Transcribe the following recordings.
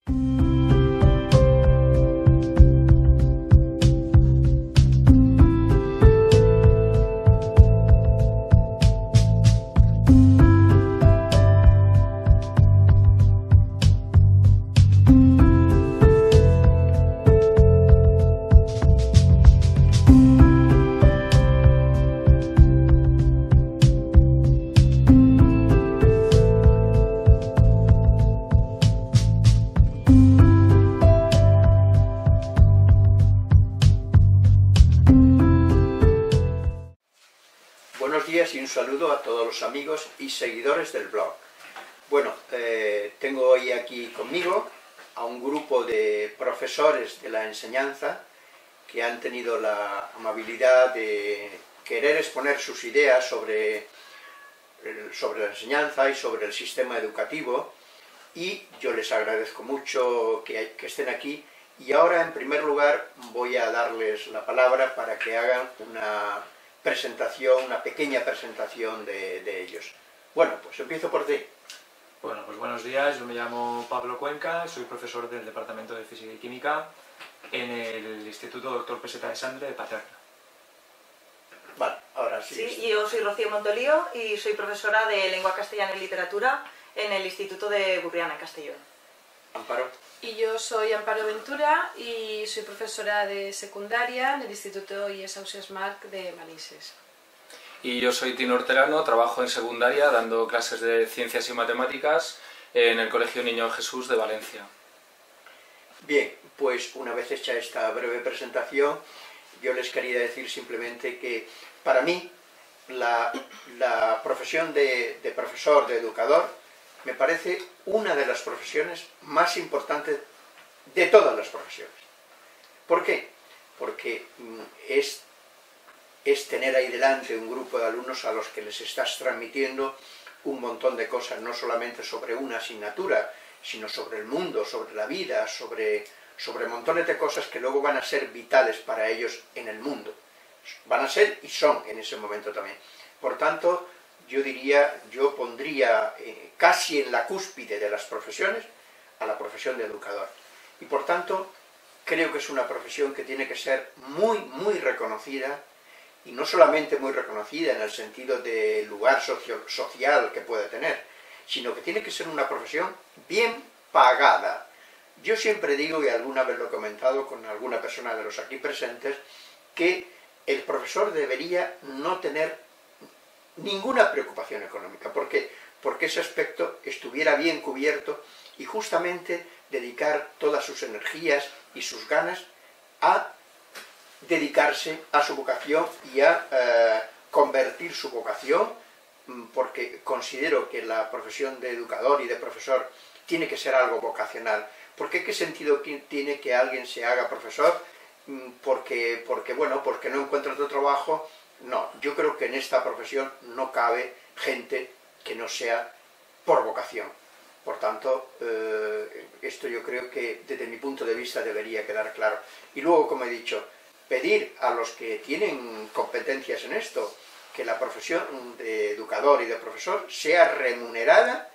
Buenos días y un saludo a todos los amigos y seguidores del blog. Bueno, tengo hoy aquí conmigo a un grupo de profesores de la enseñanza que han tenido la amabilidad de querer exponer sus ideas sobre la enseñanza y sobre el sistema educativo, y yo les agradezco mucho que estén aquí. Y ahora, en primer lugar, voy a darles la palabra para que hagan una pequeña presentación de ellos. Bueno, pues empiezo por ti. Bueno, pues buenos días, yo me llamo Pablo Cuenca, soy profesor del Departamento de Física y Química en el Instituto Dr. Peseta de Sandre de Paterna. Vale, ahora sí. Sí, yo soy Rocío Montolío y soy profesora de Lengua Castellana y Literatura en el Instituto de Burriana, en Castellón. Amparo. Y yo soy Amparo Ventura y soy profesora de secundaria en el Instituto IES Ausiàs Marc de Manises. Y yo soy Tino Hortelano, trabajo en secundaria dando clases de ciencias y matemáticas en el Colegio Niño Jesús de Valencia. Bien, pues una vez hecha esta breve presentación, yo les quería decir simplemente que para mí la profesión de profesor, de educador, me parece una de las profesiones más importantes de todas las profesiones. ¿Por qué? Porque es tener ahí delante un grupo de alumnos a los que les estás transmitiendo un montón de cosas, no solamente sobre una asignatura, sino sobre el mundo, sobre la vida, sobre montones de cosas que luego van a ser vitales para ellos en el mundo. Van a ser y son en ese momento también. Por tanto, yo pondría casi en la cúspide de las profesiones a la profesión de educador. Y por tanto, creo que es una profesión que tiene que ser muy, muy reconocida, y no solamente muy reconocida en el sentido del lugar social que puede tener, sino que tiene que ser una profesión bien pagada. Yo siempre digo, y alguna vez lo he comentado con alguna persona de los aquí presentes, que el profesor debería no tener ninguna preocupación económica. ¿Por qué? Porque ese aspecto estuviera bien cubierto y justamente dedicar todas sus energías y sus ganas a dedicarse a su vocación y a convertir su vocación, porque considero que la profesión de educador y de profesor tiene que ser algo vocacional. ¿Por qué sentido tiene que alguien se haga profesor? Porque no encuentra otro trabajo. No, yo creo que en esta profesión no cabe gente que no sea por vocación. Por tanto, esto yo creo que desde mi punto de vista debería quedar claro. Y luego, como he dicho, pedir a los que tienen competencias en esto que la profesión de educador y de profesor sea remunerada,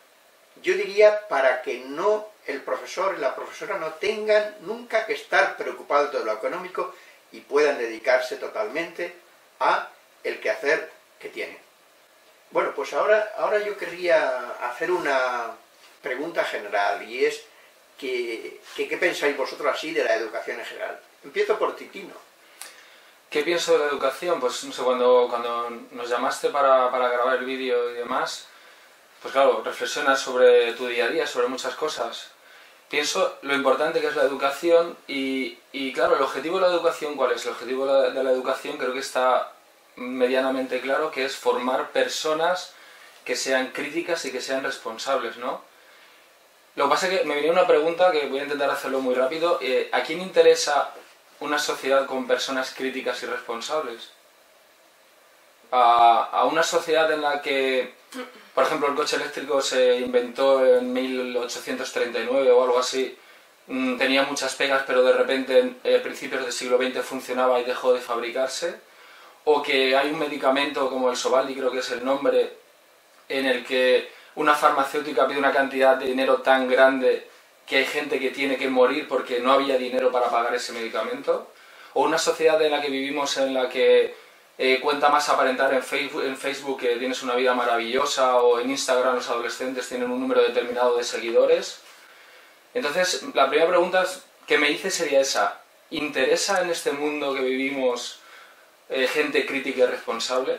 yo diría, para que no el profesor y la profesora no tengan nunca que estar preocupados de lo económico y puedan dedicarse totalmente a el quehacer que tienen. Bueno, pues ahora yo querría hacer una pregunta general, y es ¿qué pensáis vosotros así de la educación en general? Empiezo por ti, Tino. ¿Qué pienso de la educación? Pues no sé, cuando nos llamaste para grabar el vídeo y demás, pues claro, reflexionas sobre tu día a día, sobre muchas cosas. Pienso lo importante que es la educación y claro, el objetivo de la educación, ¿cuál es? El objetivo de la educación creo que está medianamente claro, que es formar personas que sean críticas y que sean responsables, ¿no? Lo que pasa es que me venía una pregunta que voy a intentar hacerlo muy rápido. ¿A quién interesa una sociedad con personas críticas y responsables? A una sociedad en la que, por ejemplo, el coche eléctrico se inventó en 1839 o algo así, tenía muchas pegas, pero de repente a principios del siglo XX funcionaba y dejó de fabricarse, o que hay un medicamento como el Sovaldi, creo que es el nombre, en el que una farmacéutica pide una cantidad de dinero tan grande que hay gente que tiene que morir porque no había dinero para pagar ese medicamento, o una sociedad en la que vivimos en la que cuenta más aparentar en Facebook que tienes una vida maravillosa, o en Instagram los adolescentes tienen un número determinado de seguidores. Entonces, la primera pregunta que me hice sería esa: ¿interesa en este mundo que vivimos gente crítica y responsable?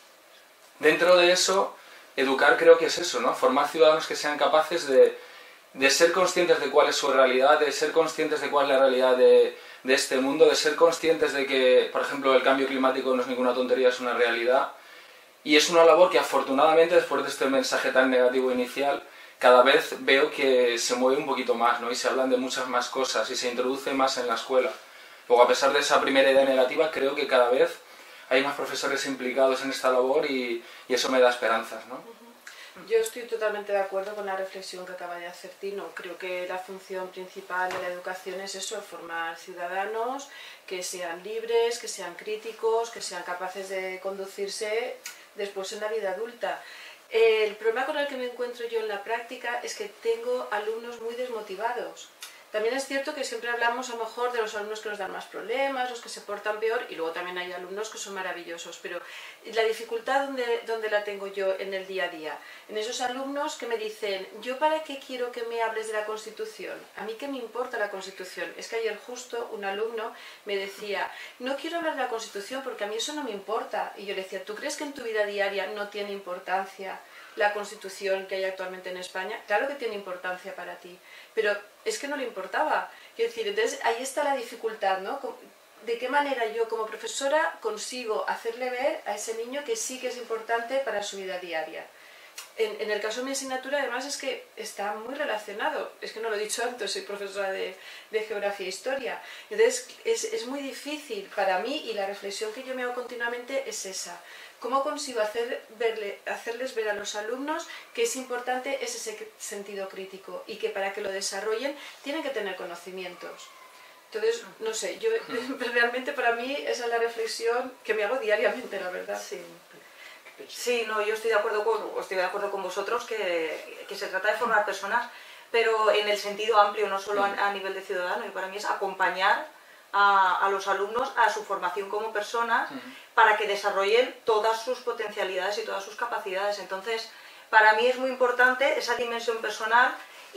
Dentro de eso, educar creo que es eso, ¿no? Formar ciudadanos que sean capaces de ser conscientes de cuál es su realidad, de ser conscientes de cuál es la realidad de este mundo, de ser conscientes de que, por ejemplo, el cambio climático no es ninguna tontería, es una realidad. Y es una labor que afortunadamente, después de este mensaje tan negativo inicial, cada vez veo que se mueve un poquito más, ¿no? Y se hablan de muchas más cosas y se introduce más en la escuela. Luego, a pesar de esa primera idea negativa, creo que cada vez hay más profesores implicados en esta labor y eso me da esperanzas, ¿no? Yo estoy totalmente de acuerdo con la reflexión que acaba de hacer Tino. Creo que la función principal de la educación es eso, formar ciudadanos que sean libres, que sean críticos, que sean capaces de conducirse después en la vida adulta. El problema con el que me encuentro yo en la práctica es que tengo alumnos muy desmotivados. También es cierto que siempre hablamos a lo mejor de los alumnos que nos dan más problemas, los que se portan peor, y luego también hay alumnos que son maravillosos, pero la dificultad ¿dónde la tengo yo en el día a día? En esos alumnos que me dicen, ¿yo para qué quiero que me hables de la Constitución? ¿A mí qué me importa la Constitución? Es que ayer justo un alumno me decía, no quiero hablar de la Constitución porque a mí eso no me importa. Y yo le decía, ¿tú crees que en tu vida diaria no tiene importancia la Constitución que hay actualmente en España? Claro que tiene importancia para ti, pero es que no le importaba. Quiero decir, entonces ahí está la dificultad, ¿no? ¿De qué manera yo como profesora consigo hacerle ver a ese niño que sí que es importante para su vida diaria? En el caso de mi asignatura, además, es que está muy relacionado. Es que no lo he dicho antes, soy profesora de Geografía e Historia. Entonces, es muy difícil para mí, y la reflexión que yo me hago continuamente es esa. ¿Cómo consigo hacerles ver a los alumnos que es importante ese sentido crítico y que para que lo desarrollen tienen que tener conocimientos? Entonces, no sé, yo realmente para mí esa es la reflexión que me hago diariamente, la verdad. Sí, no, yo estoy de acuerdo con vosotros que se trata de formar personas, pero en el sentido amplio, no solo a nivel de ciudadano, y para mí es acompañar a los alumnos a su formación como personas para que desarrollen todas sus potencialidades y todas sus capacidades. Entonces, para mí es muy importante esa dimensión personal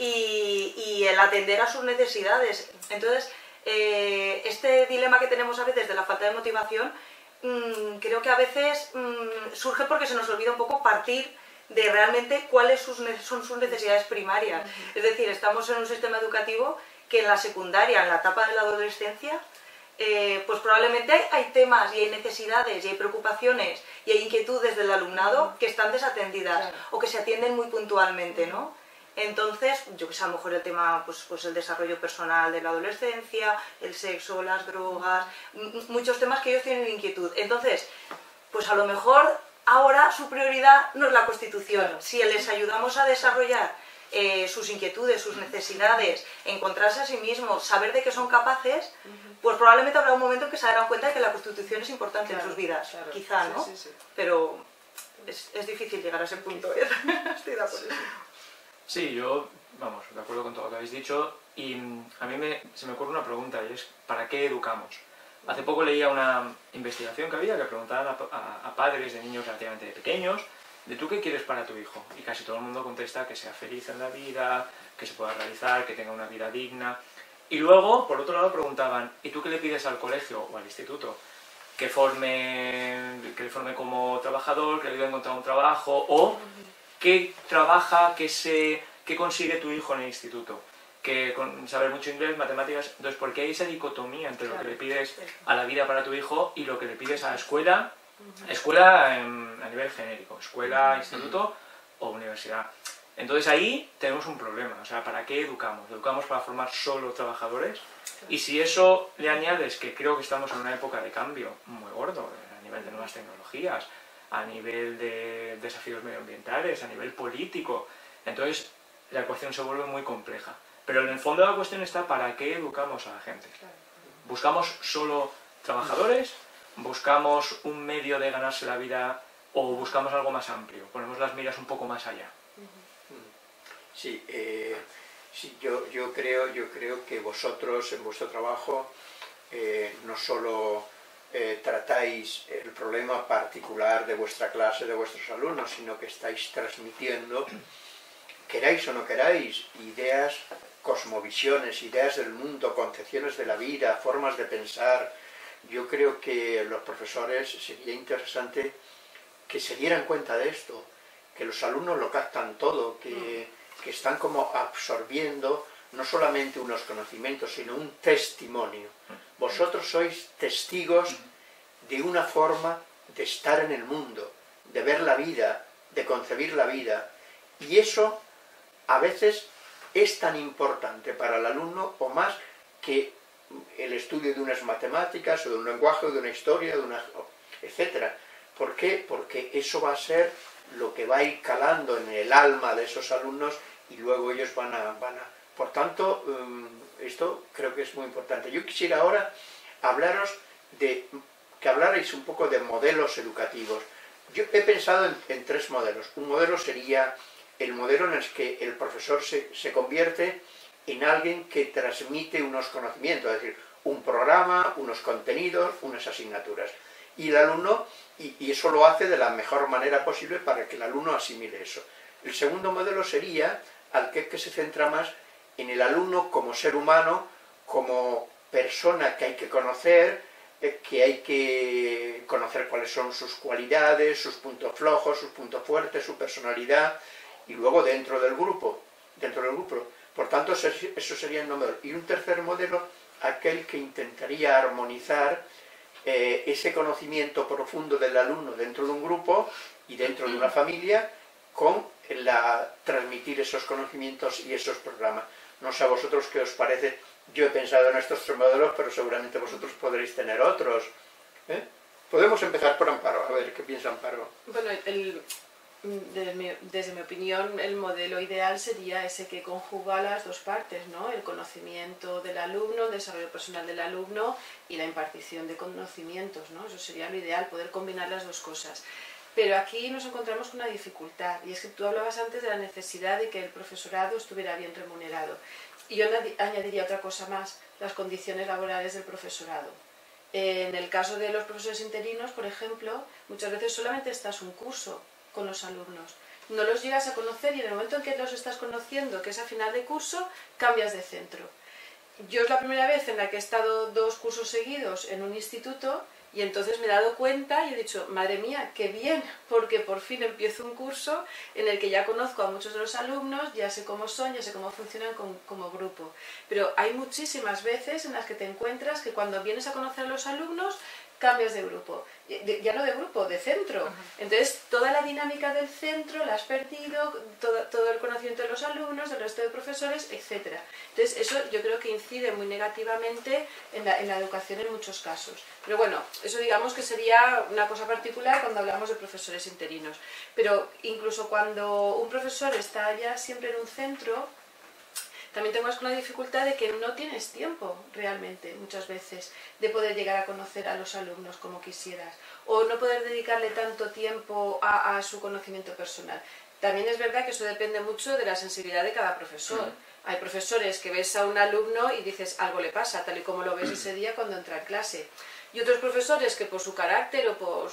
y el atender a sus necesidades. Entonces, este dilema que tenemos a veces de la falta de motivación, creo que a veces surge porque se nos olvida un poco partir de realmente cuáles son sus necesidades primarias. Es decir, estamos en un sistema educativo que en la secundaria, en la etapa de la adolescencia, pues probablemente hay temas y hay necesidades y hay preocupaciones y hay inquietudes del alumnado que están desatendidas o que se atienden muy puntualmente, ¿no? Entonces, yo que sé, a lo mejor el tema, pues el desarrollo personal de la adolescencia, el sexo, las drogas, muchos temas que ellos tienen inquietud. Entonces, pues a lo mejor ahora su prioridad no es la Constitución. Si les ayudamos a desarrollar sus inquietudes, sus necesidades, encontrarse a sí mismos, saber de qué son capaces, pues probablemente habrá un momento en que se darán cuenta de que la Constitución es importante en sus vidas, quizá, ¿no? Sí. Pero es difícil llegar a ese punto, ¿eh? Estoy de acuerdo. Sí, yo, vamos, de acuerdo con todo lo que habéis dicho, y a mí se me ocurre una pregunta, y es ¿para qué educamos? Hace poco leía una investigación que había que preguntaban a padres de niños relativamente pequeños de ¿tú qué quieres para tu hijo? Y casi todo el mundo contesta que sea feliz en la vida, que se pueda realizar, que tenga una vida digna. Y luego, por otro lado, preguntaban ¿y tú qué le pides al colegio o al instituto? Que le forme como trabajador, que le ayude a encontrar un trabajo, o ¿qué trabaja, qué consigue tu hijo en el instituto? Que con saber mucho inglés, matemáticas. Entonces, ¿por qué hay esa dicotomía entre lo que le pides a la vida para tu hijo y lo que le pides a la escuela? Escuela a nivel genérico, escuela, instituto o universidad. Entonces ahí tenemos un problema, o sea, ¿para qué educamos? ¿Educamos para formar solo trabajadores? Y si eso le añades que creo que estamos en una época de cambio muy gordo, a nivel de nuevas tecnologías, a nivel de desafíos medioambientales, a nivel político, entonces la ecuación se vuelve muy compleja. Pero en el fondo de la cuestión está ¿para qué educamos a la gente? ¿Buscamos solo trabajadores? ¿Buscamos un medio de ganarse la vida o buscamos algo más amplio? Ponemos las miras un poco más allá. Sí, yo creo que vosotros en vuestro trabajo no solo tratáis el problema particular de vuestra clase, de vuestros alumnos, sino que estáis transmitiendo, queráis o no queráis, ideas, cosmovisiones, ideas del mundo, concepciones de la vida, formas de pensar. Yo creo que los profesores sería interesante que se dieran cuenta de esto, que los alumnos lo captan todo, que están como absorbiendo no solamente unos conocimientos, sino un testimonio. Vosotros sois testigos de una forma de estar en el mundo, de ver la vida, de concebir la vida. Y eso a veces es tan importante para el alumno o más que el estudio de unas matemáticas o de un lenguaje o de una historia, etc. ¿Por qué? Porque eso va a ser lo que va a ir calando en el alma de esos alumnos y luego ellos van a... Por tanto, esto creo que es muy importante. Yo quisiera ahora hablaros que hablarais un poco de modelos educativos. Yo he pensado en 3 modelos. Un modelo sería el modelo en el que el profesor se convierte en alguien que transmite unos conocimientos, es decir, un programa, unos contenidos, unas asignaturas. Y el alumno, y eso lo hace de la mejor manera posible para que el alumno asimile eso. El segundo modelo sería aquel que se centra más en el alumno como ser humano, como persona que hay que conocer cuáles son sus cualidades, sus puntos flojos, sus puntos fuertes, su personalidad, y luego dentro del grupo. Por tanto, eso sería el modelo. Y un tercer modelo, aquel que intentaría armonizar ese conocimiento profundo del alumno dentro de un grupo y dentro de una familia con transmitir esos conocimientos y esos programas. No sé a vosotros qué os parece. Yo he pensado en estos 3 modelos, pero seguramente vosotros podréis tener otros. Podemos empezar por Amparo, a ver qué piensa Amparo. Bueno, desde mi opinión, el modelo ideal sería ese que conjuga las dos partes, ¿no? El conocimiento del alumno, el desarrollo personal del alumno y la impartición de conocimientos, ¿no? Eso sería lo ideal, poder combinar las dos cosas. Pero aquí nos encontramos con una dificultad, y es que tú hablabas antes de la necesidad de que el profesorado estuviera bien remunerado. Y yo añadiría otra cosa más, las condiciones laborales del profesorado. En el caso de los profesores interinos, por ejemplo, muchas veces solamente estás un curso con los alumnos. No los llegas a conocer y en el momento en que los estás conociendo, que es a final de curso, cambias de centro. Yo es la primera vez en la que he estado 2 cursos seguidos en un instituto y entonces me he dado cuenta y he dicho, madre mía, qué bien, porque por fin empiezo un curso en el que ya conozco a muchos de los alumnos, ya sé cómo son, ya sé cómo funcionan como grupo. Pero hay muchísimas veces en las que te encuentras que cuando vienes a conocer a los alumnos, cambias de grupo, ya no de grupo, de centro. Entonces, toda la dinámica del centro la has perdido, todo el conocimiento de los alumnos, del resto de profesores, etc. Entonces, eso yo creo que incide muy negativamente en la educación en muchos casos. Pero bueno, eso digamos que sería una cosa particular cuando hablamos de profesores interinos. Pero incluso cuando un profesor está ya siempre en un centro, también tenemos la dificultad de que no tienes tiempo realmente, muchas veces, de poder llegar a conocer a los alumnos como quisieras, o no poder dedicarle tanto tiempo a su conocimiento personal. También es verdad que eso depende mucho de la sensibilidad de cada profesor. Hay profesores que ves a un alumno y dices, algo le pasa, tal y como lo ves ese día cuando entra en clase. Y otros profesores que por su carácter o por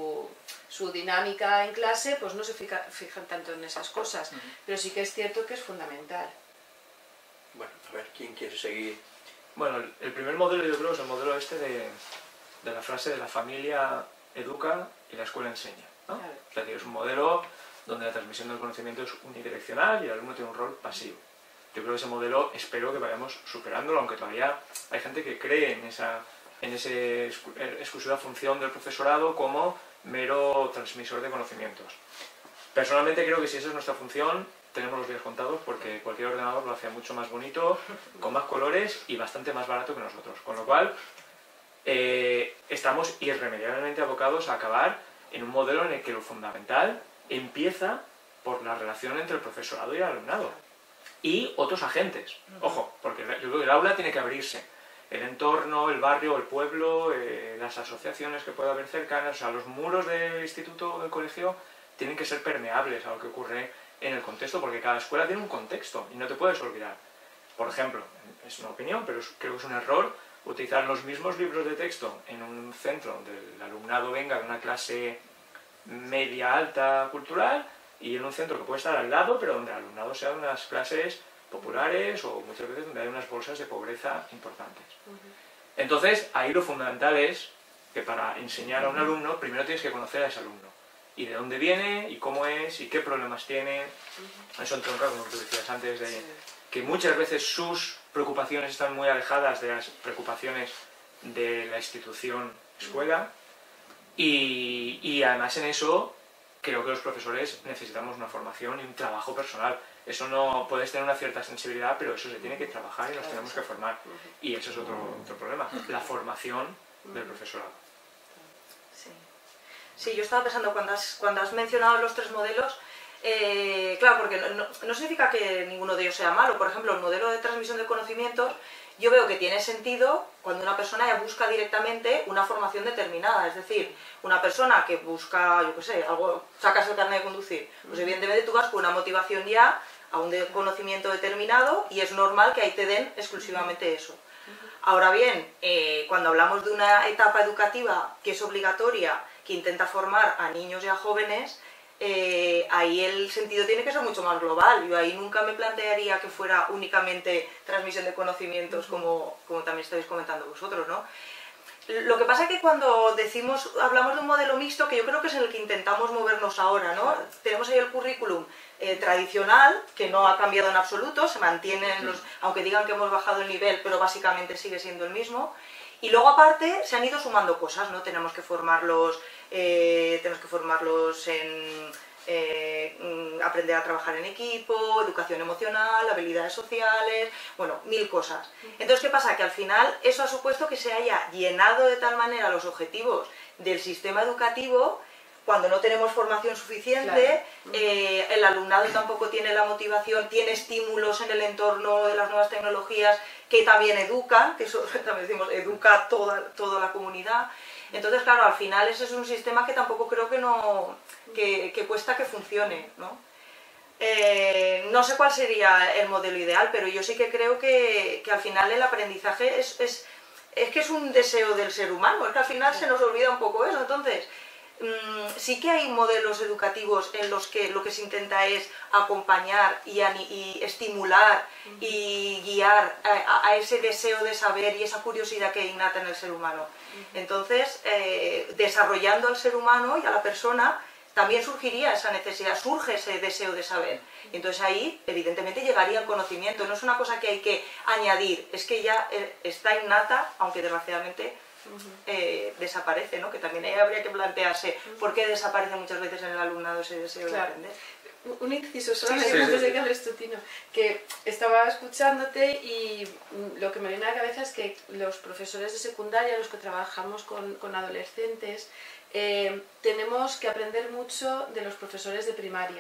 su dinámica en clase, pues no se fijan tanto en esas cosas. Pero sí que es cierto que es fundamental. Bueno, a ver, ¿quién quiere seguir? Bueno, el primer modelo yo creo es el modelo este de la frase de la familia educa y la escuela enseña, ¿no? Claro. Es decir, es un modelo donde la transmisión del conocimiento es unidireccional y el alumno tiene un rol pasivo. Yo creo que ese modelo espero que vayamos superándolo, aunque todavía hay gente que cree en esa exclusiva función del profesorado como mero transmisor de conocimientos. Personalmente creo que si esa es nuestra función, tenemos los días contados porque cualquier ordenador lo hace mucho más bonito, con más colores y bastante más barato que nosotros. Con lo cual, estamos irremediablemente abocados a acabar en un modelo en el que lo fundamental empieza por la relación entre el profesorado y el alumnado. Y otros agentes. Ojo, porque yo creo que el aula tiene que abrirse. El entorno, el barrio, el pueblo, las asociaciones que pueda haber cercanas, o sea, los muros del instituto o del colegio tienen que ser permeables a lo que ocurre en el contexto, porque cada escuela tiene un contexto y no te puedes olvidar. Por ejemplo, es una opinión, pero creo que es un error utilizar los mismos libros de texto en un centro donde el alumnado venga de una clase media alta cultural y en un centro que puede estar al lado, pero donde el alumnado sea de unas clases populares o muchas veces donde hay unas bolsas de pobreza importantes. Entonces, ahí lo fundamental es que para enseñar a un alumno, primero tienes que conocer a ese alumno. Y de dónde viene, y cómo es, y qué problemas tiene. Eso entronca con lo que tú decías antes, de que muchas veces sus preocupaciones están muy alejadas de las preocupaciones de la institución escuela. Y además en eso creo que los profesores necesitamos una formación y un trabajo personal. Eso no, puedes tener una cierta sensibilidad, pero eso se tiene que trabajar y nos tenemos que formar. Y eso es otro problema, la formación del profesorado. Sí, yo estaba pensando cuando has mencionado los 3 modelos, claro, porque no significa que ninguno de ellos sea malo. Por ejemplo, el modelo de transmisión de conocimientos, yo veo que tiene sentido cuando una persona ya busca directamente una formación determinada. Es decir, una persona que busca, yo qué sé, algo, sacas el carnet de conducir, pues evidentemente tú vas con una motivación ya a un conocimiento determinado y es normal que ahí te den exclusivamente eso. Ahora bien, cuando hablamos de una etapa educativa que es obligatoria, que intenta formar a niños y a jóvenes, ahí el sentido tiene que ser mucho más global. Yo ahí nunca me plantearía que fuera únicamente transmisión de conocimientos, como también estáis comentando vosotros, ¿no? Lo que pasa es que cuando hablamos de un modelo mixto, que yo creo que es en el que intentamos movernos ahora, ¿no? Tenemos ahí el currículum tradicional, que no ha cambiado en absoluto, se mantienen aunque digan que hemos bajado el nivel, pero básicamente sigue siendo el mismo. Y luego aparte se han ido sumando cosas, ¿no? Tenemos que formarlos en aprender a trabajar en equipo, educación emocional, habilidades sociales, bueno, 1000 cosas. Entonces, ¿qué pasa? Que al final eso ha supuesto que se haya llenado de tal manera los objetivos del sistema educativo, cuando no tenemos formación suficiente, el alumnado tampoco tiene la motivación, tiene estímulos en el entorno de las nuevas tecnologías que también educan, que eso también decimos, educa toda la comunidad. Entonces, claro, al final ese es un sistema que tampoco creo que cuesta que funcione, ¿no? No sé cuál sería el modelo ideal, pero yo sí que creo que al final el aprendizaje es que es un deseo del ser humano, es que al final se nos olvida un poco eso. Entonces, sí que hay modelos educativos en los que lo que se intenta es acompañar y estimular y guiar a ese deseo de saber y esa curiosidad que innata en el ser humano. Entonces, desarrollando al ser humano y a la persona, también surgiría esa necesidad, surge ese deseo de saber. Entonces ahí, evidentemente, llegaría el conocimiento. No es una cosa que hay que añadir, es que ya está innata, aunque desgraciadamente desaparece, ¿no? Que también ahí habría que plantearse por qué desaparece muchas veces en el alumnado ese deseo de aprender. Un inciso solamente antes de que hables tú, Tino, que estaba escuchándote y lo que me viene a la cabeza es que los profesores de secundaria, los que trabajamos con adolescentes, tenemos que aprender mucho de los profesores de primaria,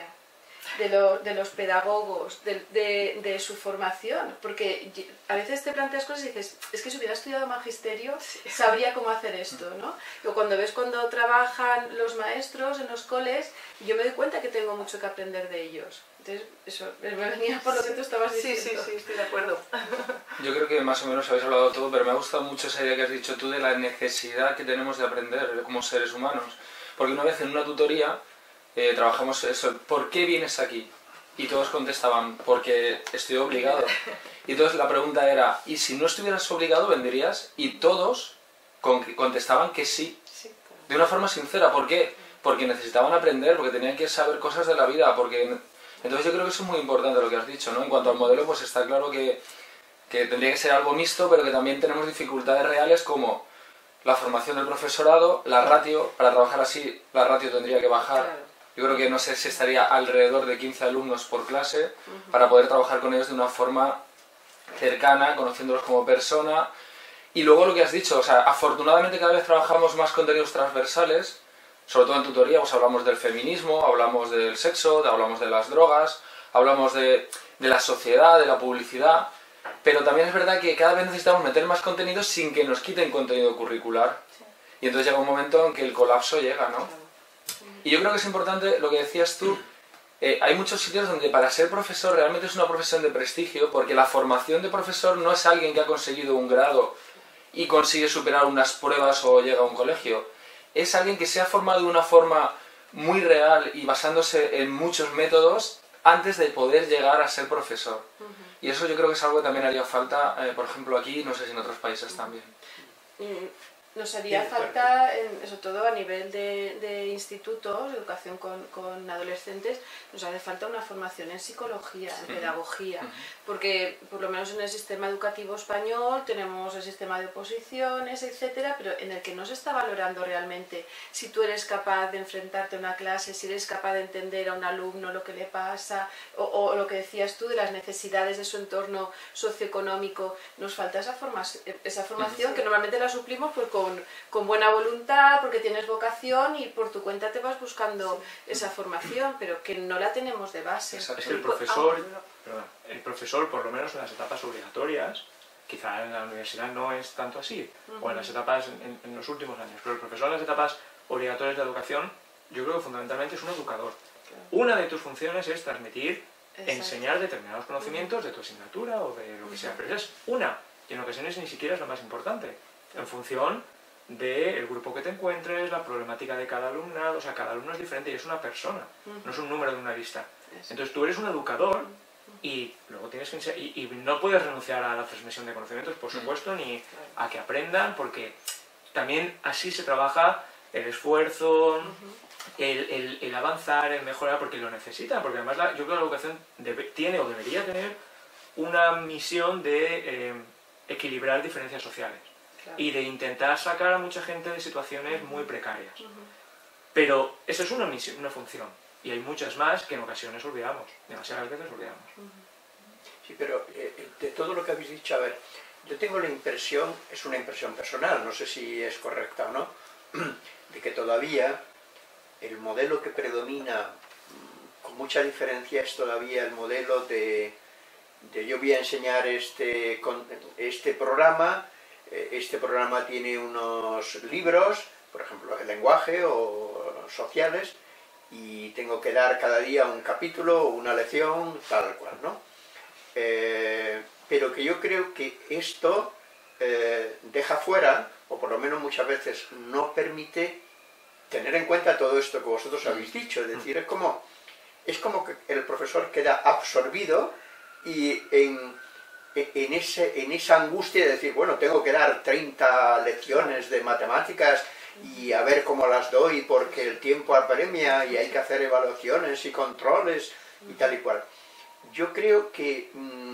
de los pedagogos, de su formación, porque a veces te planteas cosas y dices, es que si hubiera estudiado magisterio sabría cómo hacer esto, ¿no? O cuando trabajan los maestros en los coles, yo me doy cuenta que tengo mucho que aprender de ellos. Entonces, eso, me venía por lo que tú estabas diciendo. Sí, estoy de acuerdo. Yo creo que más o menos habéis hablado todo, pero me ha gustado mucho esa idea que has dicho tú de la necesidad que tenemos de aprender como seres humanos. Porque una vez en una tutoría trabajamos eso, ¿por qué vienes aquí? Y todos contestaban, porque estoy obligado. Y entonces la pregunta era, ¿y si no estuvieras obligado vendrías? Y todos contestaban que sí, de una forma sincera. ¿Por qué? Porque necesitaban aprender, porque tenían que saber cosas de la vida, porque... Entonces yo creo que eso es muy importante lo que has dicho, ¿no? En cuanto al modelo, pues está claro que tendría que ser algo mixto, pero que también tenemos dificultades reales como la formación del profesorado, la ratio, para trabajar así la ratio tendría que bajar. Claro. Yo creo que no sé si estaría alrededor de 15 alumnos por clase para poder trabajar con ellos de una forma cercana, conociéndolos como persona. Y luego lo que has dicho, o sea, afortunadamente cada vez trabajamos más contenidos transversales, sobre todo en tutoría, pues hablamos del feminismo, hablamos del sexo, hablamos de las drogas, hablamos de la sociedad, de la publicidad, pero también es verdad que cada vez necesitamos meter más contenidos sin que nos quiten contenido curricular. Y entonces llega un momento en que el colapso llega, ¿no? Y yo creo que es importante lo que decías tú, hay muchos sitios donde para ser profesor realmente es una profesión de prestigio, porque la formación de profesor no es alguien que ha conseguido un grado y consigue superar unas pruebas o llega a un colegio. Es alguien que se ha formado de una forma muy real y basándose en muchos métodos antes de poder llegar a ser profesor. Y eso yo creo que es algo que también haría falta, por ejemplo aquí, no sé si en otros países también. Nos haría falta, sobre todo a nivel de institutos, educación con adolescentes, nos hace falta una formación en psicología, en pedagogía, porque por lo menos en el sistema educativo español tenemos el sistema de oposiciones, etcétera, pero en el que no se está valorando realmente si tú eres capaz de enfrentarte a una clase, si eres capaz de entender a un alumno lo que le pasa, o lo que decías tú de las necesidades de su entorno socioeconómico. Nos falta esa formación que normalmente la suplimos pues con buena voluntad, porque tienes vocación y por tu cuenta te vas buscando esa formación, pero que no la tenemos de base. Es que el profesor, por lo menos en las etapas obligatorias, quizá en la universidad no es tanto así, o en las etapas en los últimos años, pero el profesor en las etapas obligatorias de educación, yo creo que fundamentalmente es un educador. Una de tus funciones es transmitir, enseñar determinados conocimientos de tu asignatura o de lo que sea, pero esa es una, y en ocasiones ni siquiera es lo más importante, en función del grupo que te encuentres, la problemática de cada alumnado, o sea, cada alumno es diferente y es una persona, no es un número de una lista. Entonces tú eres un educador y luego tienes que y no puedes renunciar a la transmisión de conocimientos, por supuesto, ni a que aprendan, porque también así se trabaja el esfuerzo, el avanzar, el mejorar, porque lo necesitan, porque además yo creo que la educación tiene o debería tener una misión de equilibrar diferencias sociales. Y de intentar sacar a mucha gente de situaciones muy precarias. Pero eso es una misión, una función. Y hay muchas más que en ocasiones olvidamos. Demasiadas veces olvidamos. Sí, pero de todo lo que habéis dicho, a ver, yo tengo la impresión, es una impresión personal, no sé si es correcta o no, de que todavía el modelo que predomina con mucha diferencia es todavía el modelo de yo voy a enseñar este programa. Este programa tiene unos libros, por ejemplo, el lenguaje o sociales, y tengo que dar cada día un capítulo o una lección, tal cual, ¿no? Pero que yo creo que esto deja fuera, o por lo menos muchas veces no permite tener en cuenta todo esto que vosotros habéis dicho. Es decir, es como que el profesor queda absorbido y en esa angustia de decir, bueno, tengo que dar 30 lecciones de matemáticas y a ver cómo las doy porque el tiempo apremia y hay que hacer evaluaciones y controles y tal y cual. Yo creo que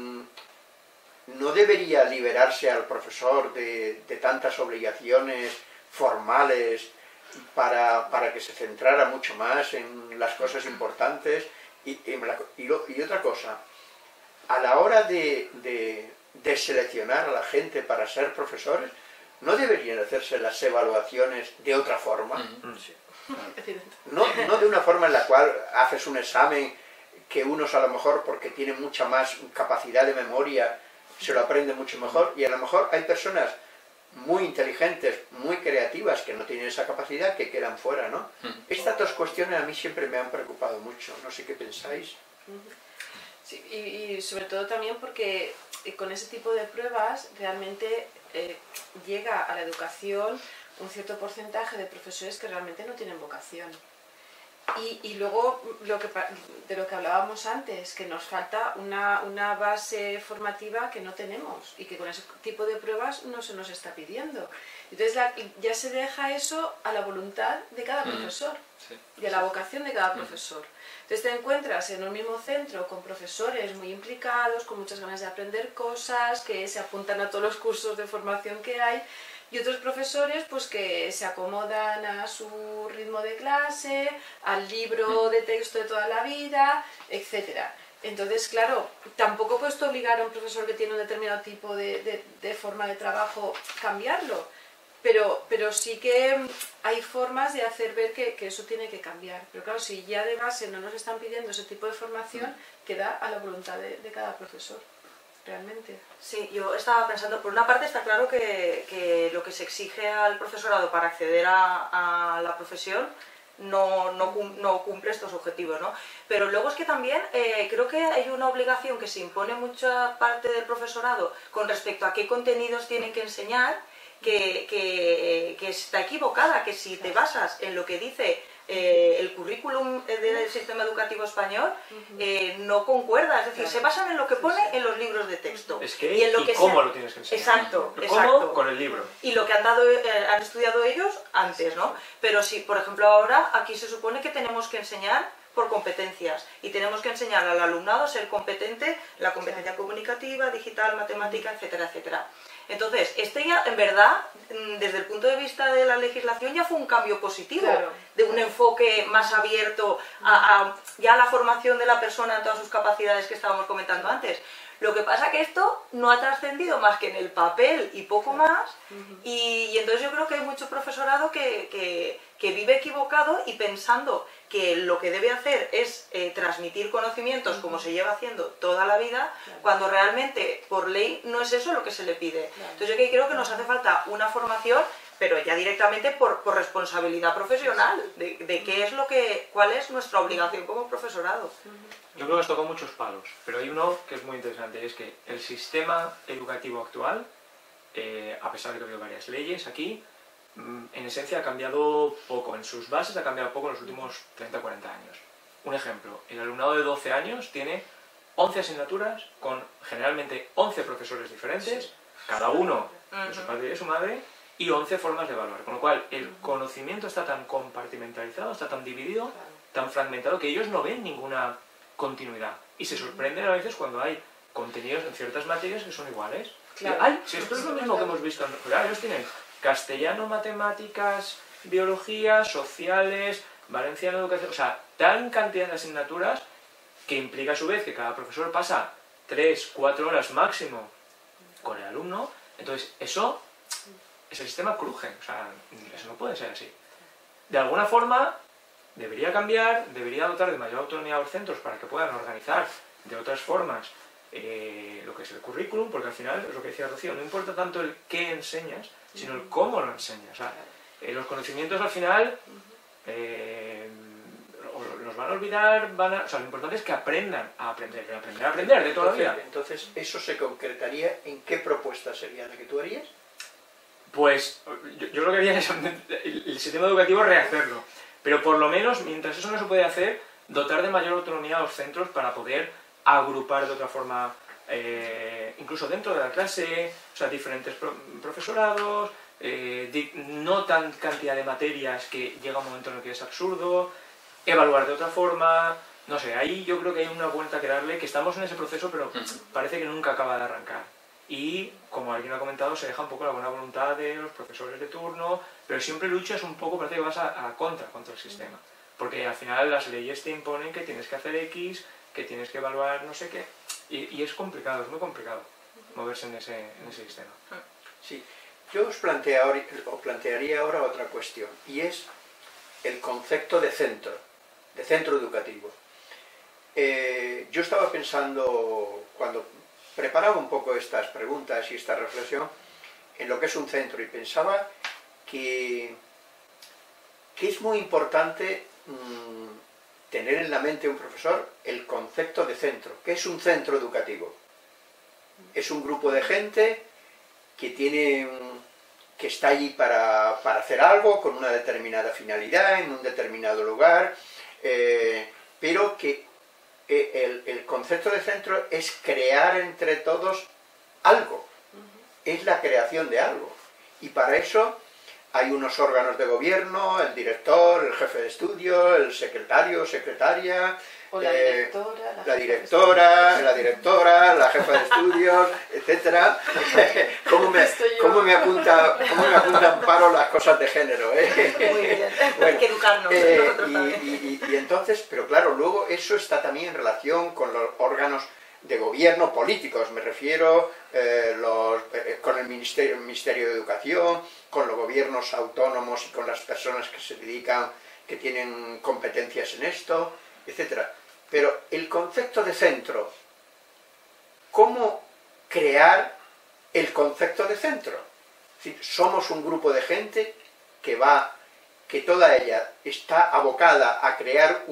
no debería liberarse al profesor de tantas obligaciones formales para que se centrara mucho más en las cosas importantes y otra cosa. A la hora de seleccionar a la gente para ser profesores, ¿no deberían hacerse las evaluaciones de otra forma? No de una forma en la cual haces un examen que unos a lo mejor, porque tienen mucha más capacidad de memoria, se lo aprenden mucho mejor, y a lo mejor hay personas muy inteligentes, muy creativas, que no tienen esa capacidad, que quedan fuera, ¿no? Estas dos cuestiones a mí siempre me han preocupado mucho, no sé qué pensáis. Sí, y sobre todo también porque con ese tipo de pruebas realmente llega a la educación un cierto porcentaje de profesores que realmente no tienen vocación. Y luego de lo que hablábamos antes, que nos falta una base formativa que no tenemos y que con ese tipo de pruebas no se nos está pidiendo. Entonces ya se deja eso a la voluntad de cada profesor y a la vocación de cada profesor. Entonces te encuentras en un mismo centro con profesores muy implicados, con muchas ganas de aprender cosas, que se apuntan a todos los cursos de formación que hay, y otros profesores pues que se acomodan a su ritmo de clase, al libro de texto de toda la vida, etc. Entonces, claro, tampoco puedes obligar a un profesor que tiene un determinado tipo de forma de trabajo cambiarlo, pero sí que hay formas de hacer ver que eso tiene que cambiar. Pero claro, si ya de base no nos están pidiendo ese tipo de formación, queda a la voluntad de cada profesor. Realmente. Sí, yo estaba pensando, por una parte está claro que lo que se exige al profesorado para acceder a la profesión no cumple estos objetivos, ¿no? Pero luego es que también creo que hay una obligación que se impone mucha parte del profesorado con respecto a qué contenidos tienen que enseñar, que está equivocada, que si te basas en lo que dice el currículum del sistema educativo español, no concuerda, es decir, se basan en lo que pone en los libros de texto. Es que, y en lo que cómo lo tienes que enseñar. Exacto, ¿Cómo? exacto. Con el libro. Y lo que han estudiado ellos antes, ¿no? Pero si, por ejemplo, ahora aquí se supone que tenemos que enseñar por competencias y tenemos que enseñar al alumnado a ser competente, la competencia comunicativa, digital, matemática, etcétera, etcétera. Entonces, este ya, en verdad, desde el punto de vista de la legislación, ya fue un cambio positivo, claro, de un enfoque más abierto ya a la formación de la persona en todas sus capacidades que estábamos comentando antes. Lo que pasa que esto no ha trascendido más que en el papel y poco más, y entonces yo creo que hay mucho profesorado que vive equivocado y pensando que lo que debe hacer es transmitir conocimientos como se lleva haciendo toda la vida, cuando realmente por ley no es eso lo que se le pide. Entonces yo creo que nos hace falta una formación, pero ya directamente por responsabilidad profesional, de qué es cuál es nuestra obligación como profesorado. Yo creo que has tocado muchos palos, pero hay uno que es muy interesante, es que el sistema educativo actual, a pesar de que ha habido varias leyes aquí, en esencia ha cambiado poco, en sus bases ha cambiado poco en los últimos 30 o 40 años. Un ejemplo, el alumnado de 12 años tiene 11 asignaturas con generalmente 11 profesores diferentes, cada uno de su padre y de su madre, y 11 formas de evaluar, con lo cual el conocimiento está tan compartimentalizado, está tan dividido, tan fragmentado, que ellos no ven ninguna continuidad y se sorprenden a veces cuando hay contenidos en ciertas materias que son iguales. Claro. ¡Ay! Si esto es lo mismo que hemos visto, claro, ellos tienen castellano, matemáticas, biología, sociales, valenciano, educación, o sea, tan cantidad de asignaturas que implica a su vez que cada profesor pasa 3-4 horas máximo con el alumno, entonces ese sistema cruje, o sea, eso no puede ser así. De alguna forma debería cambiar, debería dotar de mayor autonomía a los centros para que puedan organizar de otras formas lo que es el currículum, porque al final es lo que decía Rocío, no importa tanto el qué enseñas, sino el cómo lo enseñas. O sea, los conocimientos al final los van a olvidar, o sea, lo importante es que aprendan a aprender de toda la vida. Entonces, ¿eso se concretaría en qué propuesta sería la que tú harías? Pues yo lo que haría es el sistema educativo rehacerlo, pero por lo menos, mientras eso no se puede hacer, dotar de mayor autonomía a los centros para poder agrupar de otra forma, incluso dentro de la clase, o sea, diferentes profesorados, no tan cantidad de materias que llega un momento en el que es absurdo, evaluar de otra forma, no sé, ahí yo creo que hay una vuelta que darle, que estamos en ese proceso, pero parece que nunca acaba de arrancar. Y, como alguien ha comentado, se deja un poco la buena voluntad de los profesores de turno, pero siempre luchas un poco, parece que vas contra el sistema. Porque al final las leyes te imponen que tienes que hacer X, que tienes que evaluar no sé qué, y es complicado, es muy complicado moverse en ese sistema. Sí, yo os plantearía ahora otra cuestión, y es el concepto de centro educativo. Yo estaba pensando, cuando preparaba un poco estas preguntas y esta reflexión, en lo que es un centro, y pensaba que es muy importante tener en la mente un profesor el concepto de centro. ¿Qué es un centro educativo? Es un grupo de gente que está allí para hacer algo, con una determinada finalidad, en un determinado lugar, pero que el concepto de centro es crear entre todos algo, es la creación de algo, y para eso hay unos órganos de gobierno, el director, el jefe de estudio, el secretario, secretaria, o la directora, la jefa de estudios, etcétera. ¿Cómo me apunta Amparo las cosas de género? Muy bien, hay que educarnos nosotros también. Y entonces, pero claro, luego eso está también en relación con los órganos de gobierno políticos, me refiero con el Ministerio de Educación, con los gobiernos autónomos y con las personas que se dedican, que tienen competencias en esto, etcétera. Pero el concepto de centro, ¿cómo crear el concepto de centro? Es decir, somos un grupo de gente que que toda ella está abocada a crear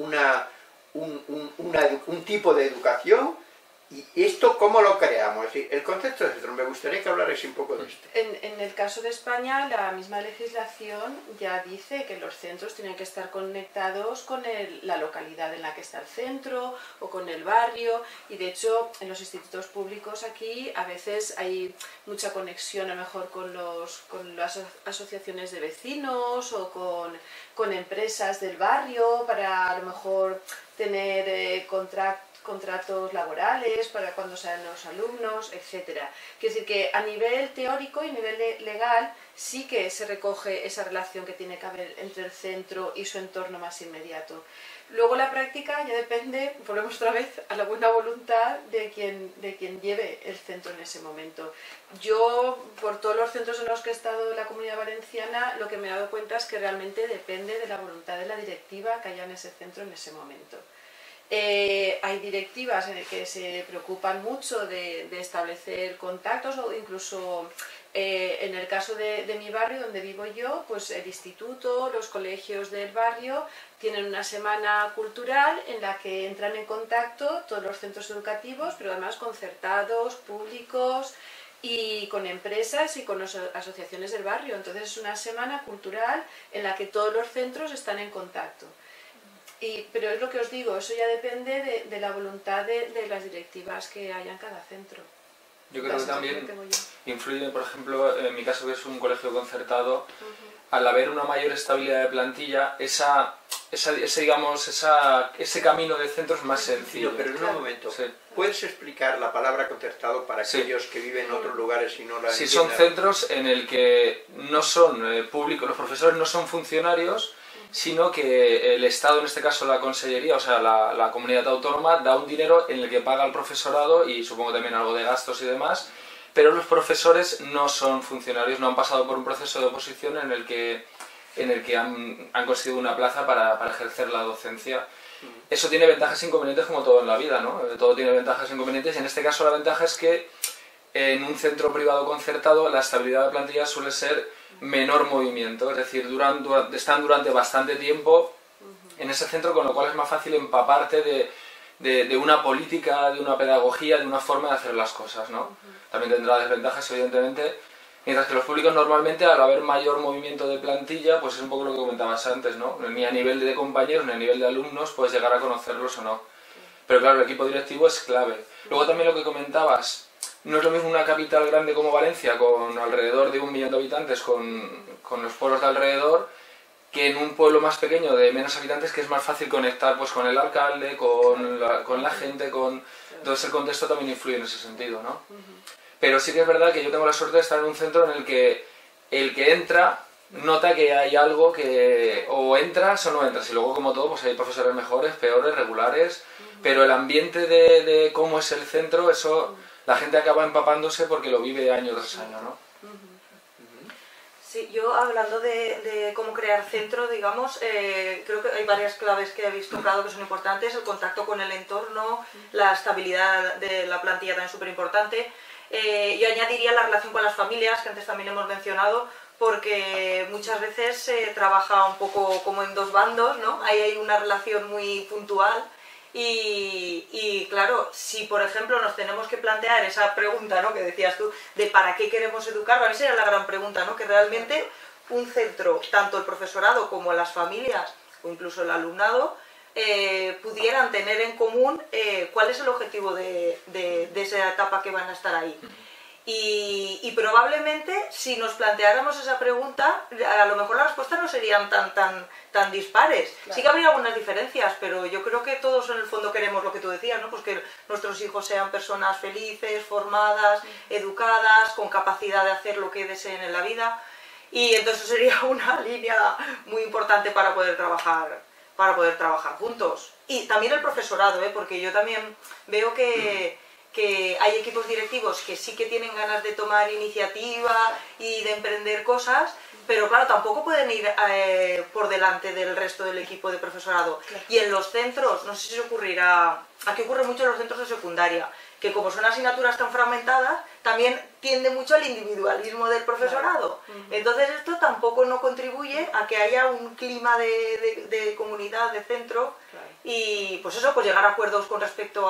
un tipo de educación. ¿Y esto cómo lo creamos? Es decir, el concepto de centro, me gustaría que hablarais un poco de esto. En el caso de España, la misma legislación ya dice que los centros tienen que estar conectados con la localidad en la que está el centro o con el barrio, y de hecho en los institutos públicos aquí a veces hay mucha conexión a lo mejor con las asociaciones de vecinos o con empresas del barrio para a lo mejor tener contratos laborales para cuando salen los alumnos, etcétera. Quiero decir que a nivel teórico y a nivel legal sí que se recoge esa relación que tiene que haber entre el centro y su entorno más inmediato. Luego la práctica ya depende, volvemos otra vez a la buena voluntad de quien lleve el centro en ese momento. Yo, por todos los centros en los que he estado en la Comunidad Valenciana, lo que me he dado cuenta es que realmente depende de la voluntad de la directiva que haya en ese centro en ese momento. Hay directivas en las que se preocupan mucho de establecer contactos, o incluso en el caso de mi barrio donde vivo yo, pues el instituto, los colegios del barrio tienen una semana cultural en la que entran en contacto todos los centros educativos, pero además concertados, públicos y con empresas y con asociaciones del barrio. Entonces es una semana cultural en la que todos los centros están en contacto. Pero es lo que os digo, eso ya depende de la voluntad de las directivas que haya en cada centro. Yo creo que también influye, por ejemplo, en mi caso que es un colegio concertado, al haber una mayor estabilidad de plantilla, ese camino de centro es más sencillo. Pero en un momento, sí. ¿Puedes explicar la palabra concertado para aquellos que viven en otros lugares y no la entienden? Sí, son centros en el que no son públicos, los profesores no son funcionarios, sino que el Estado, en este caso la Consellería, o sea, la comunidad autónoma, da un dinero en el que paga al profesorado y supongo también algo de gastos y demás, pero los profesores no son funcionarios, no han pasado por un proceso de oposición en el que han conseguido una plaza para ejercer la docencia. Eso tiene ventajas e inconvenientes como todo en la vida, ¿no? Todo tiene ventajas e inconvenientes, y en este caso la ventaja es que en un centro privado concertado la estabilidad de plantilla suele ser menor movimiento, es decir, están durante bastante tiempo en ese centro, con lo cual es más fácil empaparte de una política, de una pedagogía, de una forma de hacer las cosas, ¿no? También tendrá desventajas, evidentemente, mientras que los públicos normalmente, al haber mayor movimiento de plantilla, pues es un poco lo que comentabas antes, ¿no? Ni a nivel de compañeros, ni a nivel de alumnos puedes llegar a conocerlos o no. Pero claro, el equipo directivo es clave. Luego también lo que comentabas, no es lo mismo una capital grande como Valencia, con alrededor de 1 millón de habitantes, con los pueblos de alrededor, que en un pueblo más pequeño de menos habitantes, que es más fácil conectar pues con el alcalde, con la gente, entonces el contexto también influye en ese sentido, ¿no? Pero sí que es verdad que yo tengo la suerte de estar en un centro en el que entra nota que hay algo que o entras o no entras, y luego como todo pues hay profesores mejores, peores, regulares, pero el ambiente de cómo es el centro, eso la gente acaba empapándose porque lo vive año tras año, ¿no? Sí, yo hablando de cómo crear centro, digamos, creo que hay varias claves que habéis tocado que son importantes: el contacto con el entorno, la estabilidad de la plantilla también es súper importante. Yo añadiría la relación con las familias, que antes también hemos mencionado, porque muchas veces se trabaja un poco como en dos bandos, ¿no? Ahí hay una relación muy puntual. Y claro, si por ejemplo nos tenemos que plantear esa pregunta, ¿no?, que decías tú, de para qué queremos educar, para mí sería la gran pregunta, ¿no?, que realmente un centro, tanto el profesorado como las familias o incluso el alumnado, pudieran tener en común cuál es el objetivo de esa etapa que van a estar ahí. Y probablemente si nos planteáramos esa pregunta, a lo mejor las respuestas no serían tan dispares. Claro. Sí que habría algunas diferencias, pero yo creo que todos en el fondo queremos lo que tú decías, ¿no? Pues que nuestros hijos sean personas felices, formadas, educadas, con capacidad de hacer lo que deseen en la vida, y entonces sería una línea muy importante para poder trabajar juntos. Y también el profesorado, porque yo también veo que que hay equipos directivos que sí que tienen ganas de tomar iniciativa y de emprender cosas, pero claro, tampoco pueden ir por delante del resto del equipo de profesorado. Claro. Y en los centros, no sé si se ocurrirá, aquí ocurre mucho en los centros de secundaria, que como son asignaturas tan fragmentadas, también tiende mucho al individualismo del profesorado. Claro. Entonces esto tampoco no contribuye a que haya un clima de comunidad, de centro, Claro. y pues eso, pues llegar a acuerdos con respecto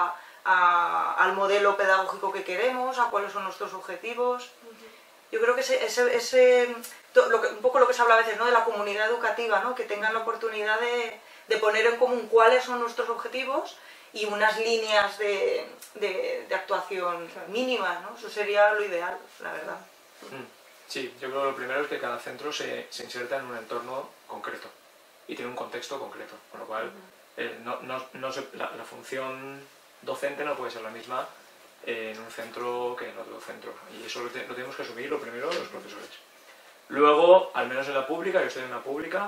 al modelo pedagógico que queremos, a cuáles son nuestros objetivos. Yo creo que un poco lo que se habla a veces, ¿no?, de la comunidad educativa, ¿no?, que tengan la oportunidad de poner en común cuáles son nuestros objetivos y unas líneas de actuación mínimas, ¿no? Eso sería lo ideal, la verdad. Sí, yo creo que lo primero es que cada centro se inserta en un entorno concreto y tiene un contexto concreto, con lo cual la función docente no puede ser la misma en un centro que en otro centro, y eso lo tenemos que asumir lo primero los profesores. Luego, al menos en la pública, yo estoy en una pública,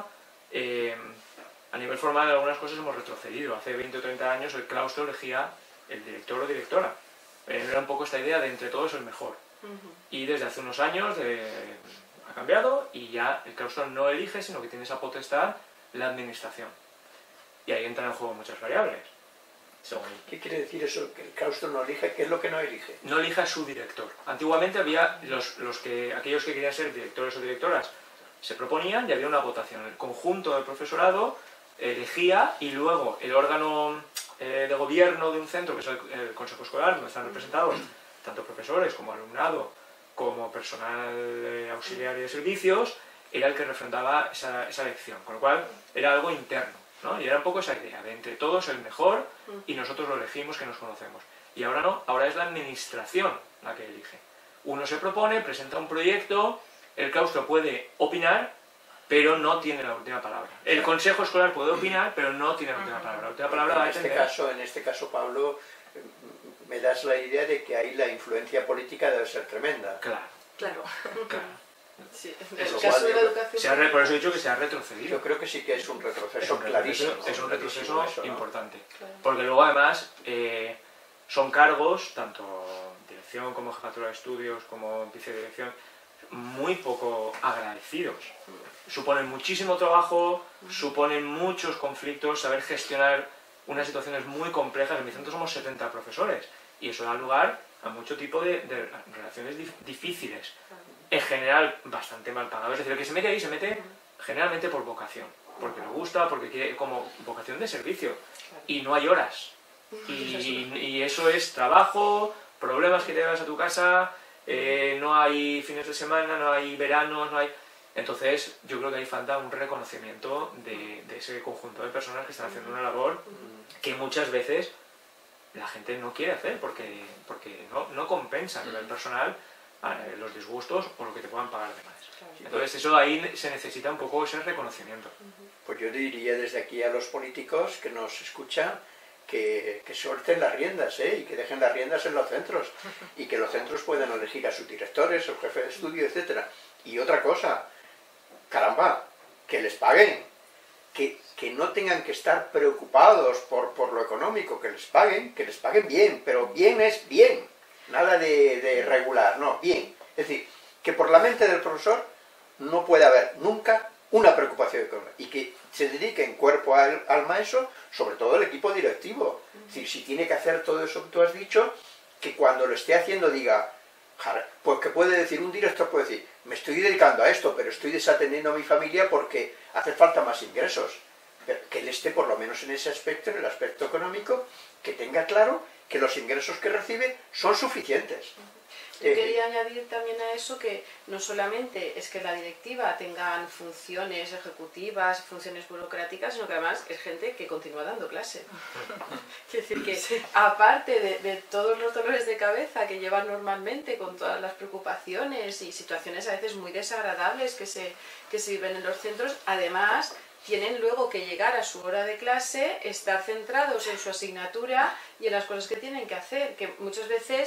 a nivel formal en algunas cosas hemos retrocedido. Hace 20 o 30 años el claustro elegía el director o directora. Era un poco esta idea de entre todos el mejor. Y desde hace unos años ha cambiado y ya el claustro no elige, sino que tiene esa potestad la administración. Y ahí entran en juego muchas variables. ¿Qué quiere decir eso? ¿Que el claustro no elige? ¿Qué es lo que no elige? No elige a su director. Antiguamente había aquellos que querían ser directores o directoras se proponían y había una votación. El conjunto del profesorado elegía y luego el órgano de gobierno de un centro, que es el consejo escolar, donde están representados tanto profesores como alumnado, como personal auxiliar y de servicios, era el que refrendaba esa elección. Con lo cual era algo interno, ¿no? Y era un poco esa idea de entre todos el mejor y nosotros lo elegimos, que nos conocemos. Y ahora no, ahora es la administración la que elige. Uno se propone, presenta un proyecto, el claustro puede opinar, pero no tiene la última palabra. El consejo escolar puede opinar, pero no tiene la última palabra. La última palabra va a tener... En este caso, Pablo, me das la idea de que ahí la influencia política debe ser tremenda. Claro. Claro. Sí, en Eso el caso de la educación... Por eso he dicho que se ha retrocedido. Yo creo que sí que es un retroceso clarísimo. Es un retroceso eso, ¿no? importante. Claro. Porque luego además son cargos, tanto dirección como jefatura de estudios, como vicedirección, muy poco agradecidos. Suponen muchísimo trabajo, suponen muchos conflictos, saber gestionar unas situaciones muy complejas. En mi centro somos 70 profesores y eso da lugar a mucho tipo de relaciones difíciles. En general, bastante mal pagado. Es decir, el que se mete ahí se mete generalmente por vocación, porque le gusta, porque quiere, como vocación de servicio. Y no hay horas. Y eso es trabajo, problemas que te llevas a tu casa, no hay fines de semana, no hay veranos, no hay... Entonces, yo creo que ahí falta un reconocimiento de ese conjunto de personas que están haciendo una labor que muchas veces la gente no quiere hacer porque no compensa a nivel personal los disgustos o lo que te puedan pagar de más. Entonces, eso ahí se necesita un poco ese reconocimiento. Pues yo diría desde aquí a los políticos que nos escuchan que suelten las riendas, y que dejen las riendas en los centros y que los centros puedan elegir a sus directores, su jefe de estudio, etc. Y otra cosa, caramba, que les paguen, que no tengan que estar preocupados por lo económico, que les paguen bien, pero bien es bien, nada de regular, no, bien. Es decir, que por la mente del profesor no puede haber nunca una preocupación económica y que se dedique en cuerpo alma a eso, sobre todo el equipo directivo. Es decir, si tiene que hacer todo eso que tú has dicho, que cuando lo esté haciendo diga, pues que puede decir, un director puede decir, me estoy dedicando a esto, pero estoy desatendiendo a mi familia porque hace falta más ingresos. Pero que él esté por lo menos en ese aspecto, en el aspecto económico, que tenga claro que los ingresos que recibe son suficientes. Yo quería añadir también a eso que no solamente es que la directiva tengan funciones ejecutivas, funciones burocráticas, sino que además es gente que continúa dando clase. Es decir, que aparte de todos los dolores de cabeza que llevan normalmente, con todas las preocupaciones y situaciones a veces muy desagradables que se viven en los centros, además tienen luego que llegar a su hora de clase, estar centrados en su asignatura y en las cosas que tienen que hacer, que muchas veces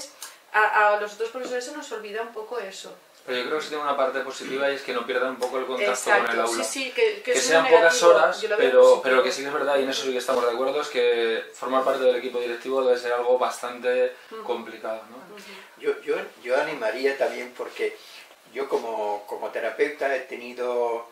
A los otros profesores se nos olvida un poco eso. Pero yo creo que sí tiene una parte positiva y es que no pierdan un poco el contacto Exacto, con el aula. sí, que sean pocas horas, pero lo que sí que es verdad, y en eso sí que estamos de acuerdo, es que formar parte del equipo directivo debe ser algo bastante complicado, ¿no? Yo animaría también, porque yo como terapeuta he tenido,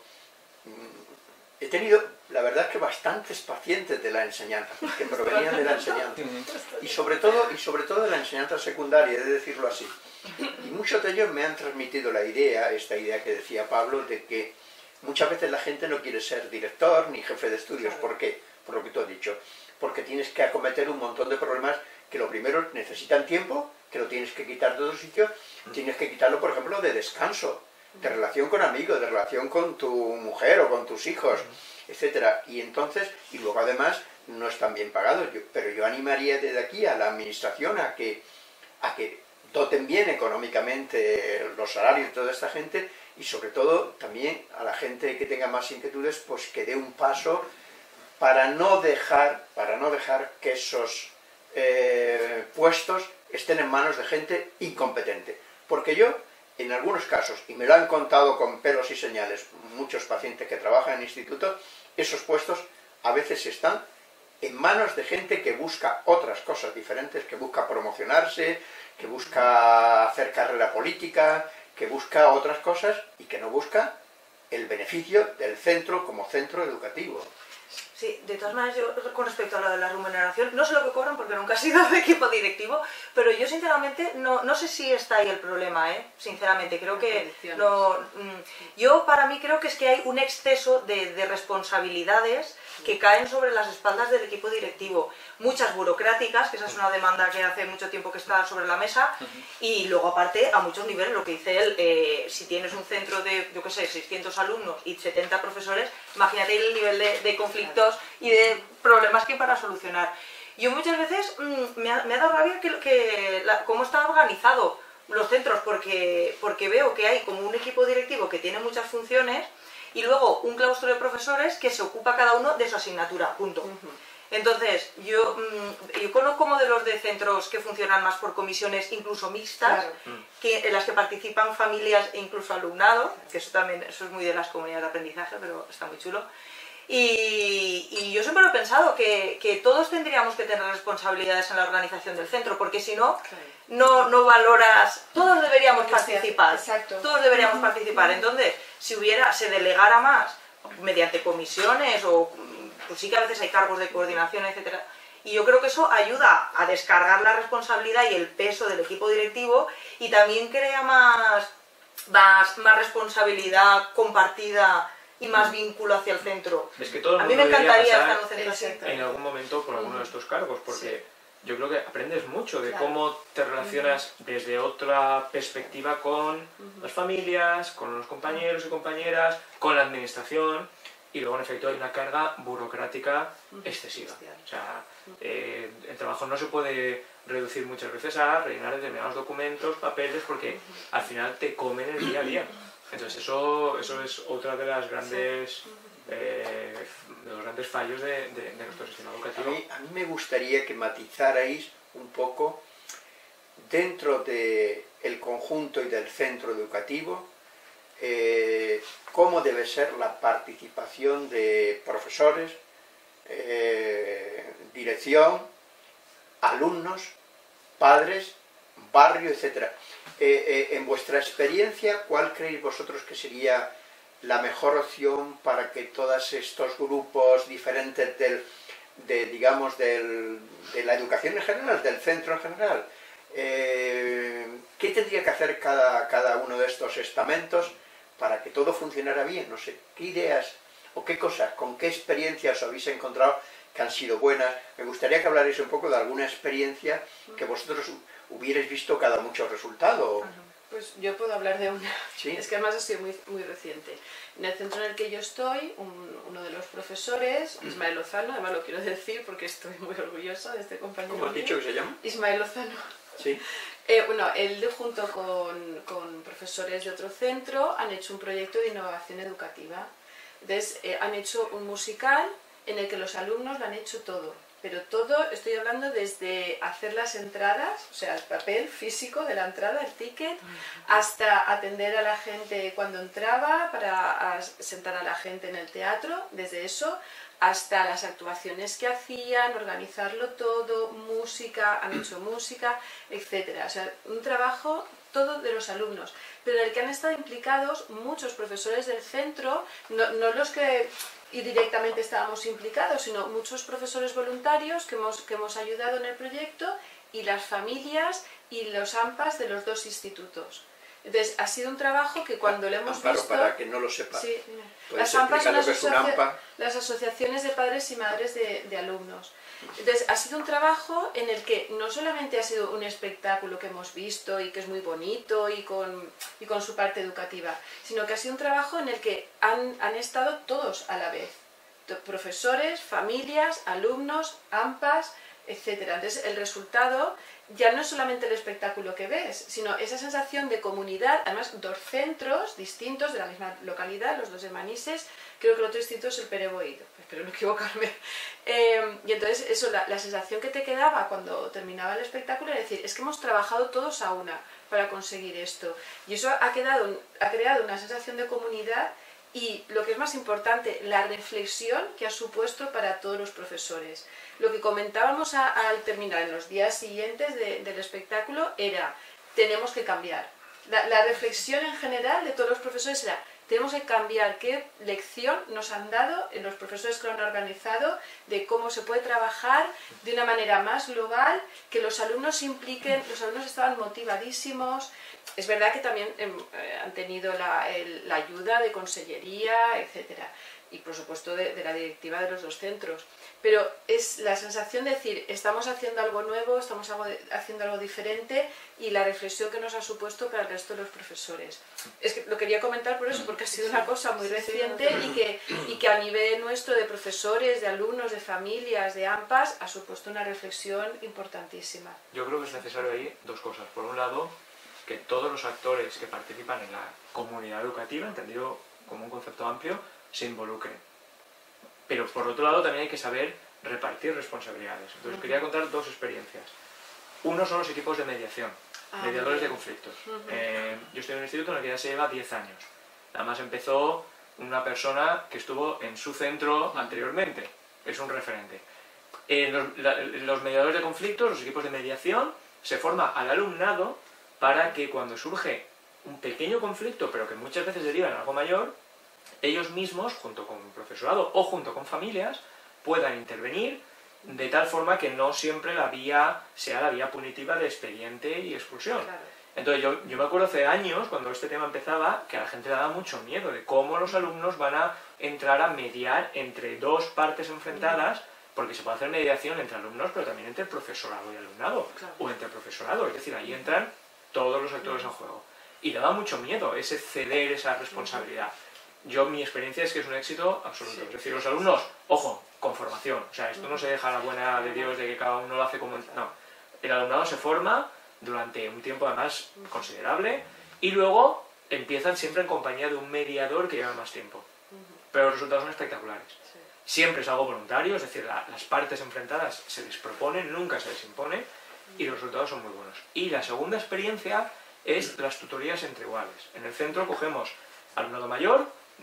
la verdad es que bastantes pacientes de la enseñanza, que provenían de la enseñanza, y sobre todo de la enseñanza secundaria, he de decirlo así. Y muchos de ellos me han transmitido esta idea que decía Pablo, de que muchas veces la gente no quiere ser director ni jefe de estudios. ¿Por qué? Por lo que tú has dicho. Porque tienes que acometer un montón de problemas que lo primero necesitan tiempo, que lo tienes que quitar de otro sitio, tienes que quitarlo, por ejemplo, de descanso, de relación con amigos, de relación con tu mujer o con tus hijos, etcétera. Y entonces, y luego además no están bien pagados. Pero yo animaría desde aquí a la administración a que doten bien económicamente los salarios de toda esta gente, y sobre todo también a la gente que tenga más inquietudes, pues que dé un paso para no dejar que esos puestos estén en manos de gente incompetente. Porque yo, en algunos casos, y me lo han contado con pelos y señales muchos pacientes que trabajan en institutos, esos puestos a veces están en manos de gente que busca otras cosas diferentes, que busca promocionarse, que busca hacer carrera política, que busca otras cosas y que no busca el beneficio del centro como centro educativo. Sí, de todas maneras, yo con respecto a lo de la remuneración, no sé lo que cobran porque nunca he sido de equipo directivo, pero yo sinceramente no sé si está ahí el problema, sinceramente, creo que yo para mí creo que es que hay un exceso de responsabilidades que caen sobre las espaldas del equipo directivo, muchas burocráticas, que esa es una demanda que hace mucho tiempo que está sobre la mesa, y luego aparte a muchos niveles, lo que dice él, si tienes un centro de, yo qué sé, 600 alumnos y 70 profesores, imagínate el nivel de conflictos y de problemas que hay para solucionar. Yo muchas veces me ha dado rabia cómo está organizado los centros, porque veo que hay como un equipo directivo que tiene muchas funciones y luego un claustro de profesores que se ocupa cada uno de su asignatura, punto. Entonces, yo conozco modelos de centros que funcionan más por comisiones, incluso mixtas, en las que participan familias e incluso alumnado, que eso es muy de las comunidades de aprendizaje, pero está muy chulo. Y yo siempre he pensado que todos tendríamos que tener responsabilidades en la organización del centro, porque si no, no valoras, todos deberíamos participar. Exacto. Todos deberíamos participar. Entonces, si se delegara más mediante comisiones, o pues sí que a veces hay cargos de coordinación, etcétera, y yo creo que eso ayuda a descargar la responsabilidad y el peso del equipo directivo, y también crea más responsabilidad compartida y más vínculo hacia el centro. Es que todo el a mundo mí me encantaría debería estar en un centro así. en algún momento por alguno de estos cargos, porque yo creo que aprendes mucho de cómo te relacionas desde otra perspectiva con las familias, con los compañeros y compañeras, con la administración, y luego en efecto hay una carga burocrática excesiva. O sea, el trabajo no se puede reducir muchas veces a rellenar determinados documentos, papeles, porque al final te comen el día a día. Entonces eso es otra de las grandes de los grandes fallos de nuestro sistema educativo. A mí me gustaría que matizarais un poco dentro del conjunto y del centro educativo cómo debe ser la participación de profesores, dirección, alumnos, padres, barrio, etc. En vuestra experiencia, ¿cuál creéis vosotros que sería la mejor opción para que todos estos grupos diferentes de la educación en general, del centro en general, qué tendría que hacer cada uno de estos estamentos para que todo funcionara bien? No sé, ¿qué ideas o qué cosas, con qué experiencias os habéis encontrado que han sido buenas? Me gustaría que hablarais un poco de alguna experiencia que vosotros hubierais visto que ha dado mucho resultado. Pues yo puedo hablar de una. ¿Sí? Es que además ha sido muy reciente. En el centro en el que yo estoy, uno de los profesores, Ismael Lozano, además lo quiero decir porque estoy muy orgullosa de este compañero. ¿Cómo has dicho que se llama? Ismael Lozano. Sí. Bueno, él junto con profesores de otro centro han hecho un proyecto de innovación educativa. Entonces han hecho un musical en el que los alumnos lo han hecho todo. pero todo, estoy hablando desde hacer las entradas, o sea, el papel físico de la entrada, el ticket, hasta atender a la gente cuando entraba, para sentar a la gente en el teatro, desde eso, hasta las actuaciones que hacían, organizarlo todo, música, han hecho música, etc. O sea, un trabajo todo de los alumnos, pero en el que han estado implicados muchos profesores del centro, no los que directamente estábamos implicados, sino muchos profesores voluntarios que hemos ayudado en el proyecto, y las familias y los AMPAs de los dos institutos. Entonces, ha sido un trabajo que cuando lo hemos Amparo, visto... para que no lo sepa, Sí, ¿puedes las AMPAs son explicar lo que es un AMPA? las asociaciones de padres y madres de alumnos. Entonces, ha sido un trabajo en el que no solamente ha sido un espectáculo que hemos visto y que es muy bonito y con su parte educativa, sino que ha sido un trabajo en el que han estado todos a la vez. Profesores, familias, alumnos, AMPAs, etc. Entonces, el resultado ya no es solamente el espectáculo que ves, sino esa sensación de comunidad, además dos centros distintos de la misma localidad, los dos de Manises, creo que el otro instituto es el Pere Boïdo, espero no equivocarme. Y entonces eso, la sensación que te quedaba cuando terminaba el espectáculo era decir, es que hemos trabajado todos a una para conseguir esto. Y eso ha creado una sensación de comunidad y, lo que es más importante, la reflexión que ha supuesto para todos los profesores. Lo que comentábamos al terminar en los días siguientes del espectáculo era, tenemos que cambiar. La reflexión en general de todos los profesores era, tenemos que cambiar qué lección nos han dado en los profesores que lo han organizado, de cómo se puede trabajar de una manera más global, que los alumnos se impliquen, los alumnos estaban motivadísimos. Es verdad que también han tenido la ayuda de consellería, etc. Y por supuesto de la directiva de los dos centros. Pero es la sensación de decir, estamos haciendo algo nuevo, estamos haciendo algo diferente, y la reflexión que nos ha supuesto para el resto de los profesores. Es que lo quería comentar por eso, porque ha sido una cosa muy reciente y que a nivel nuestro de profesores, de alumnos, de familias, de AMPAs, ha supuesto una reflexión importantísima. Yo creo que es necesario ahí dos cosas. Por un lado, que todos los actores que participan en la comunidad educativa, entendido como un concepto amplio, se involucren. Pero por otro lado también hay que saber repartir responsabilidades. Entonces quería contar dos experiencias. Uno son los equipos de mediación, mediadores de conflictos. Yo estoy en un instituto en el que ya se lleva 10 años. Además empezó una persona que estuvo en su centro anteriormente, es un referente. Los mediadores de conflictos, los equipos de mediación, se forma al alumnado para que cuando surge un pequeño conflicto, pero que muchas veces deriva en algo mayor, ellos mismos, junto con el profesorado o junto con familias, puedan intervenir de tal forma que no siempre la vía sea la vía punitiva de expediente y expulsión. Claro. Entonces yo me acuerdo hace años, cuando este tema empezaba, que a la gente le daba mucho miedo de cómo los alumnos van a entrar a mediar entre dos partes enfrentadas, porque se puede hacer mediación entre alumnos, pero también entre profesorado y alumnado, claro, o entre profesorado, es decir, ahí entran todos los actores en juego. Y daba mucho miedo ese ceder esa responsabilidad. Mi experiencia es que es un éxito absoluto. Sí. Es decir, los alumnos, ojo, con formación. O sea, esto no se deja a la buena de Dios de que cada uno lo hace como... No. El alumnado se forma durante un tiempo además considerable y luego empiezan siempre en compañía de un mediador que lleva más tiempo. Pero los resultados son espectaculares. Sí. Siempre es algo voluntario, es decir, las partes enfrentadas se les proponen, nunca se les impone, y los resultados son muy buenos. Y la segunda experiencia es las tutorías entre iguales. En el centro cogemos alumnado mayor,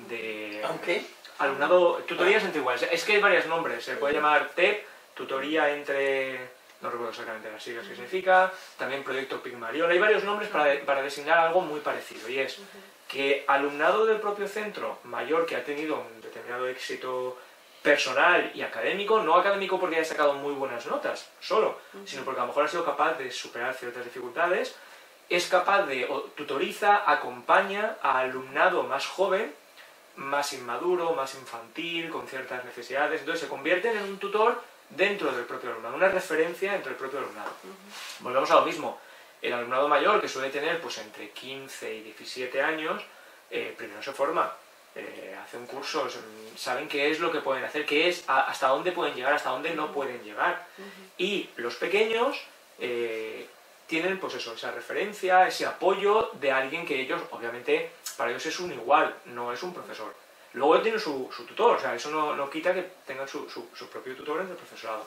tutorías entre iguales. Es que hay varios nombres, se puede llamar TEP, tutoría entre... no recuerdo exactamente las siglas que significa, también proyecto Pigmalión, hay varios nombres para designar algo muy parecido, y es que alumnado del propio centro mayor que ha tenido un determinado éxito personal y académico, no académico porque haya sacado muy buenas notas solo, sino porque a lo mejor ha sido capaz de superar ciertas dificultades, es capaz de, tutoriza, acompaña a alumnado más joven, más inmaduro, más infantil, con ciertas necesidades, entonces se convierten en un tutor dentro del propio alumnado, una referencia entre el propio alumnado. Volvemos a lo mismo, el alumnado mayor, que suele tener pues entre 15 y 17 años, primero se forma, hace un curso, saben qué es lo que pueden hacer, qué es, hasta dónde pueden llegar, hasta dónde no pueden llegar. Y los pequeños tienen pues eso, esa referencia, ese apoyo de alguien que ellos, obviamente, para ellos es un igual, no es un profesor. Luego tienen su tutor, o sea, eso no quita que tengan su propio tutor entre el profesorado.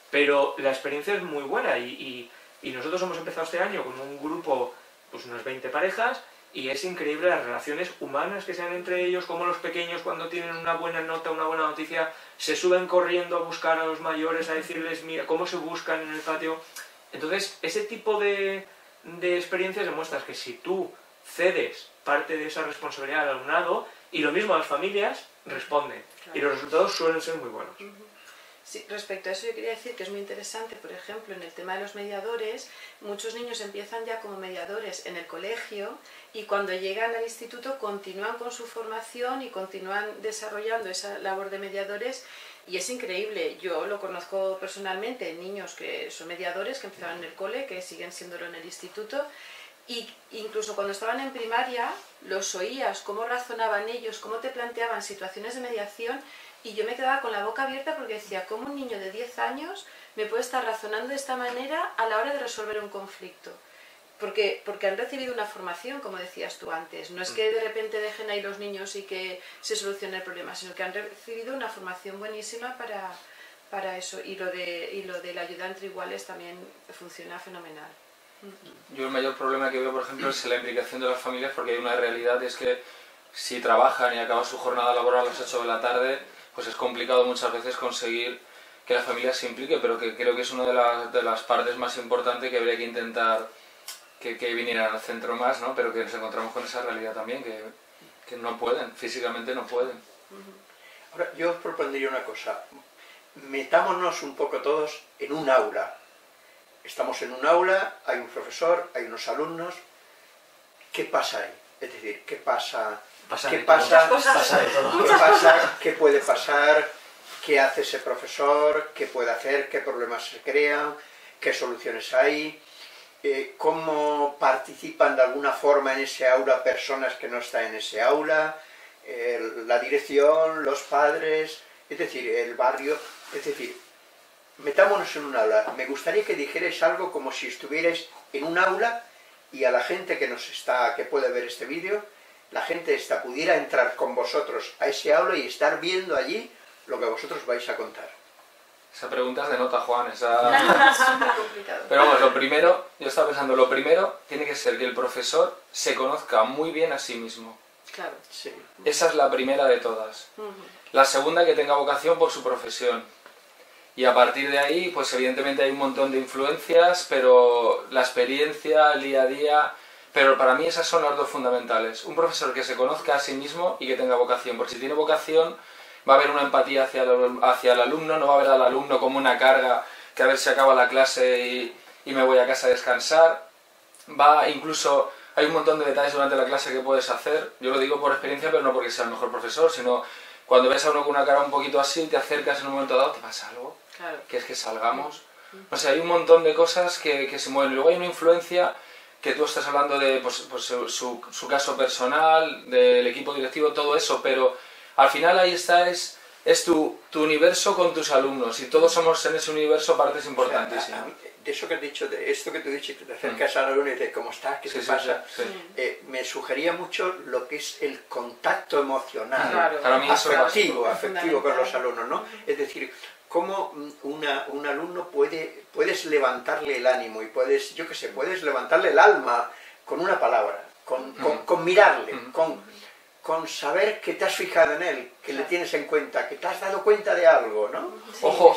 pero la experiencia es muy buena y nosotros hemos empezado este año con un grupo, pues unas 20 parejas, y es increíble las relaciones humanas que se dan entre ellos, como los pequeños cuando tienen una buena nota, una buena noticia, se suben corriendo a buscar a los mayores, a decirles, mira, cómo se buscan en el patio. Entonces, ese tipo de experiencias demuestras que si tú cedes parte de esa responsabilidad al alumnado, y lo mismo a las familias, responden. Claro. Y los resultados suelen ser muy buenos. Sí, respecto a eso yo quería decir que es muy interesante, por ejemplo, en el tema de los mediadores, muchos niños empiezan ya como mediadores en el colegio y cuando llegan al instituto continúan con su formación y continúan desarrollando esa labor de mediadores y es increíble. Yo lo conozco personalmente, niños que son mediadores, que empezaron en el cole, que siguen siéndolo en el instituto. Y incluso cuando estaban en primaria, los oías, cómo razonaban ellos, cómo te planteaban situaciones de mediación, y yo me quedaba con la boca abierta porque decía, ¿cómo un niño de 10 años me puede estar razonando de esta manera a la hora de resolver un conflicto? Porque han recibido una formación, como decías tú antes. No es que de repente dejen ahí los niños y que se solucione el problema, sino que han recibido una formación buenísima para eso. Y lo de la ayuda entre iguales también funciona fenomenal. Yo el mayor problema que veo, por ejemplo, es la implicación de las familias, porque hay una realidad, es que si trabajan y acaban su jornada laboral a las 8 de la tarde, pues es complicado muchas veces conseguir que la familia se implique, pero que creo que es una de las partes más importantes que habría que intentar que vinieran al centro más, ¿no? Pero que nos encontramos con esa realidad también, que no pueden, físicamente no pueden. Ahora, yo os propondría una cosa, metámonos un poco todos en un aula. Estamos en un aula, hay un profesor, hay unos alumnos. ¿Qué pasa ahí? Es decir, ¿qué pasa? ¿Qué pasa? ¿Qué puede pasar? ¿Qué hace ese profesor? ¿Qué puede hacer? ¿Qué problemas se crean? ¿Qué soluciones hay? ¿Cómo participan de alguna forma en ese aula personas que no están en ese aula? La dirección, los padres, es decir, el barrio, es decir, metámonos en un aula. Me gustaría que dijerais algo como si estuvierais en un aula y a la gente que puede ver este vídeo, la gente pudiera entrar con vosotros a ese aula y estar viendo allí lo que vosotros vais a contar. Esa pregunta es de nota, Juan. Pero vamos, lo primero, yo estaba pensando, lo primero tiene que ser que el profesor se conozca muy bien a sí mismo. Claro. Sí. Esa es la primera de todas. La segunda, que tenga vocación por su profesión. Y a partir de ahí, pues evidentemente hay un montón de influencias, pero la experiencia, el día a día... Pero para mí esas son las dos fundamentales. Un profesor que se conozca a sí mismo y que tenga vocación. Porque si tiene vocación, va a haber una empatía hacia el alumno, no va a ver al alumno como una carga que a ver si acaba la clase y me voy a casa a descansar. Incluso hay un montón de detalles durante la clase que puedes hacer. Yo lo digo por experiencia, pero no porque sea el mejor profesor, sino cuando ves a uno con una cara un poquito así, te acercas en un momento dado, ¿te pasa algo? Claro. Que es que salgamos. O sea, hay un montón de cosas que se mueven. Luego hay una influencia que tú estás hablando de pues su caso personal, del equipo directivo, todo eso, pero al final ahí está, es tu universo con tus alumnos y todos somos en ese universo partes importantísimas. De eso que has dicho, de esto que tú dices, que te acercas al alumno y dices, ¿cómo estás? ¿Qué te pasa? Sí. Me sugería mucho lo que es el contacto emocional, Claro. Para mí eso afectivo con los alumnos, ¿no? Es decir, cómo un alumno puedes levantarle el ánimo y puedes levantarle el alma con una palabra, con mirarle, con saber que te has fijado en él, que le tienes en cuenta, que te has dado cuenta de algo, ¿no? Sí. Ojo,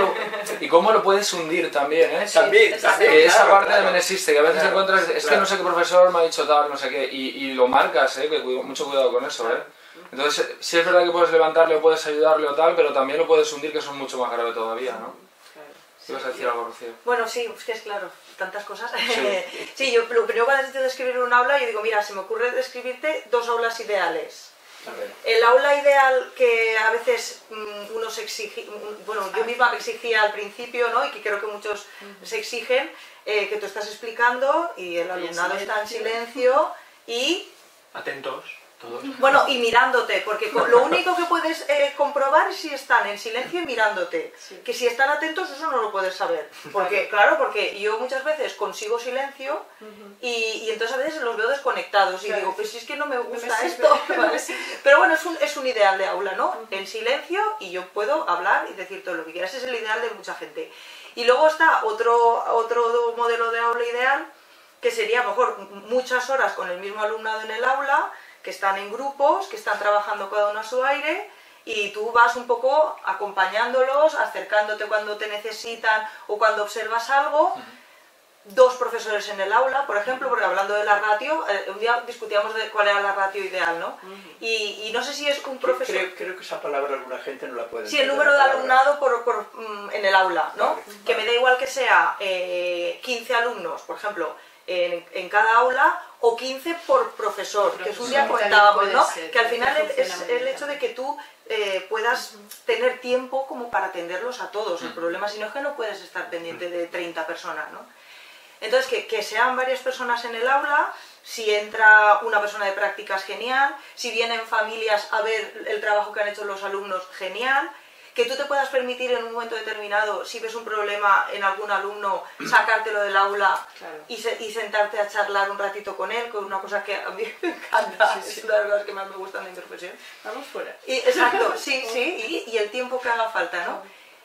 y cómo lo puedes hundir también, ¿eh? También, que esa claro, parte también existe, que a veces encuentras, es que no sé qué profesor me ha dicho tal, no sé qué, y lo marcas, ¿eh? Que mucho cuidado con eso, ¿eh? Entonces, sí es verdad que puedes levantarle o puedes ayudarle o tal, pero también lo puedes hundir, que eso es mucho más grave todavía, ¿no? Claro. ¿Qué vas a decir algo, Rocío? Bueno, sí, es que es claro, tantas cosas. Sí, yo lo primero cuando has dicho describir un aula, yo digo, mira, se me ocurre describirte dos aulas ideales. El aula ideal que a veces uno se exige, bueno, yo misma me exigía al principio, ¿no? Y que creo que muchos se exigen, que tú estás explicando y el alumnado está en silencio y... Atentos. Todos. Bueno, y mirándote, porque lo único que puedes comprobar es si están en silencio y mirándote. Sí. Que si están atentos eso no lo puedes saber. Porque, claro, porque yo muchas veces consigo silencio y entonces a veces los veo desconectados y Claro, digo, sí. pues si es que no me gusta sirve, esto. no ¿Vale? me sirve. Pero bueno, es un ideal de aula, ¿no? En silencio y yo puedo hablar y decir todo lo que quieras. Ese es el ideal de mucha gente. Y luego está otro modelo de aula ideal, que sería a lo mejor muchas horas con el mismo alumnado en el aula, que están en grupos, que están trabajando cada uno a su aire, y tú vas un poco acompañándolos, acercándote cuando te necesitan o cuando observas algo. Dos profesores en el aula, por ejemplo, porque hablando de la ratio, un día discutíamos de cuál era la ratio ideal, ¿no? Y no sé si es un profesor... Creo que esa palabra alguna gente no la puede Sí, el entender, número de la palabra. alumnado en el aula, ¿no? Vale, Que vale. me da igual que sea 15 alumnos, por ejemplo, en cada aula, o 15 por profesor, que es un día Profesor, comentábamos, también ¿no? puede ser, Que al final que es funciona el muy hecho bien. de que tú puedas tener tiempo como para atenderlos a todos. El problema, si no, es que no puedes estar pendiente de 30 personas, ¿no? Entonces, que sean varias personas en el aula, si entra una persona de prácticas, genial, si vienen familias a ver el trabajo que han hecho los alumnos, genial, que tú te puedas permitir en un momento determinado, si ves un problema en algún alumno, sacártelo del aula Claro. y sentarte a charlar un ratito con él, que es una cosa que a mí me encanta, Sí, sí. es una de las cosas que más me gustan de mi profesión. Vamos fuera. Exacto, sí, y el tiempo que haga falta, ¿no?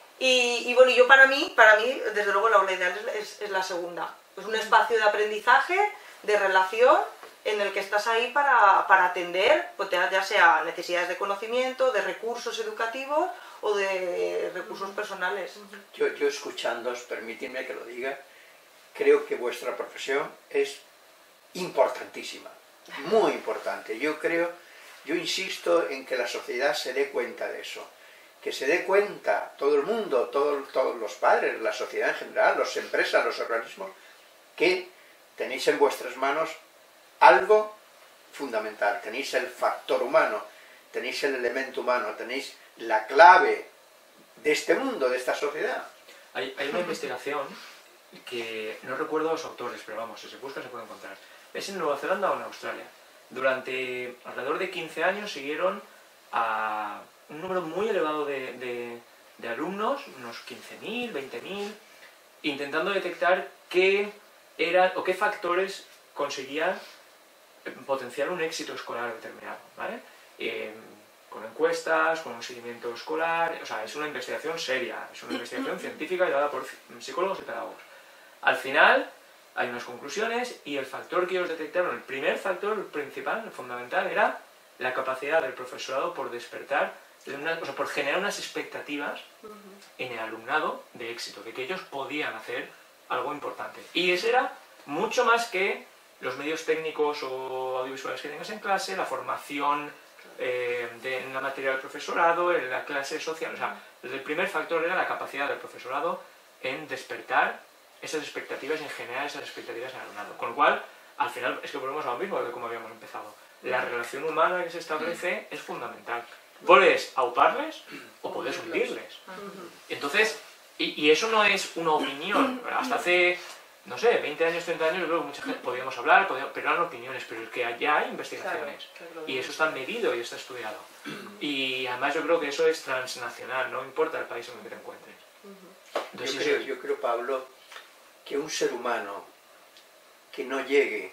Y bueno, yo para mí, desde luego la aula ideal es la segunda. Es un espacio de aprendizaje, de relación, en el que estás ahí para atender, pues ya sea necesidades de conocimiento, de recursos educativos o de recursos personales. Yo escuchándoos, permitidme que lo diga, creo que vuestra profesión es importantísima, muy importante. Yo insisto en que la sociedad se dé cuenta de eso, que se dé cuenta todo el mundo, todos los padres, la sociedad en general, las empresas, los organismos, que tenéis en vuestras manos algo fundamental, tenéis el factor humano, tenéis el elemento humano, tenéis la clave de este mundo, de esta sociedad. Hay una investigación que no recuerdo los autores, pero vamos, si se busca se puede encontrar. Es en Nueva Zelanda o en Australia. Durante alrededor de 15 años siguieron a un número muy elevado de alumnos, unos 15.000, 20.000, intentando detectar qué eran o qué factores conseguían potenciar un éxito escolar determinado, ¿vale? Con encuestas, con un seguimiento escolar, o sea, es una investigación seria, es una investigación científica llevada por psicólogos y pedagogos. Al final hay unas conclusiones y el factor que ellos detectaron, el primer factor, el principal, el fundamental, era la capacidad del profesorado por despertar, o sea, por generar unas expectativas en el alumnado de éxito, de que ellos podían hacer algo importante. Y eso era mucho más que los medios técnicos o audiovisuales que tengas en clase, la formación en la materia del profesorado, en la clase social. O sea, el primer factor era la capacidad del profesorado en despertar esas expectativas y en generar esas expectativas en el alumnado. Con lo cual, al final, es que volvemos a lo mismo de cómo habíamos empezado. La relación humana que se establece es fundamental. Puedes auparles o puedes hundirles. Entonces, y eso no es una opinión. Hasta hace, no sé, 20 años, 30 años, yo creo que mucha gente podíamos hablar, pero eran opiniones, pero es que ya hay investigaciones. Claro, Y eso está medido y está estudiado. Y además yo creo que eso es transnacional, no importa el país en el que te encuentres. Entonces, Yo creo, Pablo, que un ser humano que no llegue,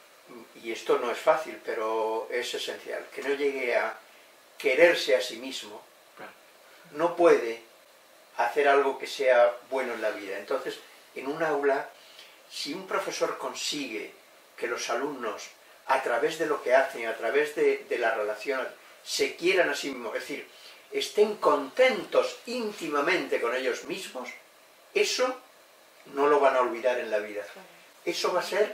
y esto no es fácil, pero es esencial, que no llegue a quererse a sí mismo, claro, no puede hacer algo que sea bueno en la vida. Entonces, en un aula, si un profesor consigue que los alumnos, a través de lo que hacen, a través de la relación, se quieran a sí mismos, es decir, estén contentos íntimamente con ellos mismos, eso no lo van a olvidar en la vida. Eso va a ser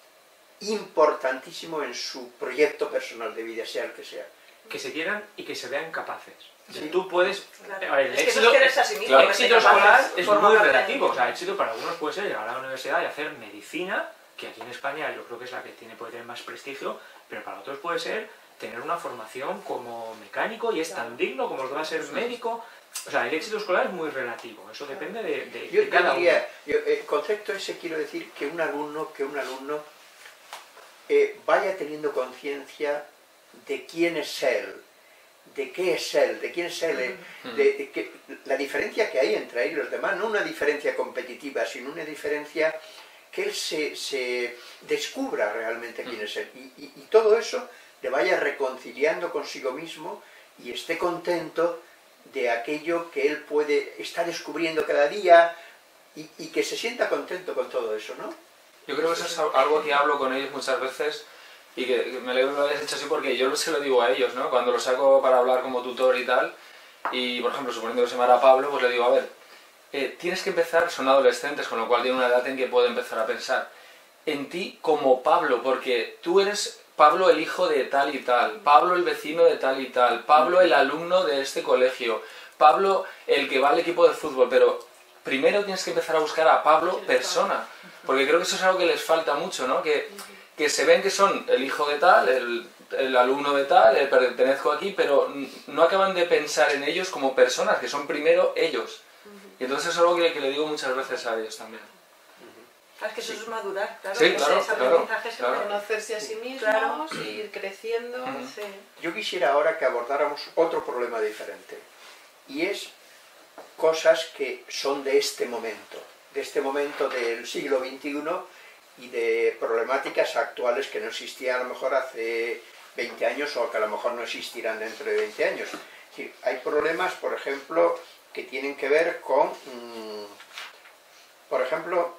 importantísimo en su proyecto personal de vida, sea el que sea. que se quieran y que se vean capaces. Sí. Tú puedes... Claro. A ver, el Es que eso éxito, es quererse a sí mismo, el que éxito te capaces, escolar es forma muy parte de relativo. ti. O sea, éxito para algunos puede ser llegar a la universidad y hacer medicina, que aquí en España yo creo que es la que puede tener más prestigio, pero para otros puede ser tener una formación como mecánico y es tan digno como lo que va a ser médico. O sea, el éxito escolar es muy relativo, eso depende de cada uno. El concepto ese quiero decir que un alumno vaya teniendo conciencia de quién es él, de qué es él, de quién es él, la diferencia que hay entre él y los demás, no una diferencia competitiva, sino una diferencia que él se descubra realmente quién es él, y todo eso le vaya reconciliando consigo mismo y esté contento de aquello que él está descubriendo cada día, y que se sienta contento con todo eso, ¿no? Yo creo que eso es algo que hablo con ellos muchas veces, y que me alegro que lo hayas hecho así, porque yo se lo digo a ellos, ¿no? Cuando lo saco para hablar como tutor y tal, y por ejemplo, suponiendo que se llamara Pablo, pues le digo, a ver, tienes que empezar, son adolescentes, con lo cual tienen una edad en que puede empezar a pensar en ti como Pablo, porque tú eres Pablo el hijo de tal y tal, Pablo el vecino de tal y tal, Pablo el alumno de este colegio, Pablo el que va al equipo de fútbol, pero primero tienes que empezar a buscar a Pablo persona, porque creo que eso es algo que les falta mucho, ¿no? Que se ven que son el hijo de tal, el alumno de tal, pertenezco aquí, pero no acaban de pensar en ellos como personas, que son primero ellos. Y entonces es algo que le digo muchas veces a ellos también. Es que eso es madurar, claro. Sí, claro, ese aprendizaje claro. Conocerse a sí mismos, Claro. ir creciendo. Sí. Yo quisiera ahora que abordáramos otro problema diferente, y es cosas que son de este momento del siglo XXI, y de problemáticas actuales que no existían a lo mejor hace 20 años, o que a lo mejor no existirán dentro de 20 años. Es decir, hay problemas, por ejemplo, que tienen que ver con, por ejemplo,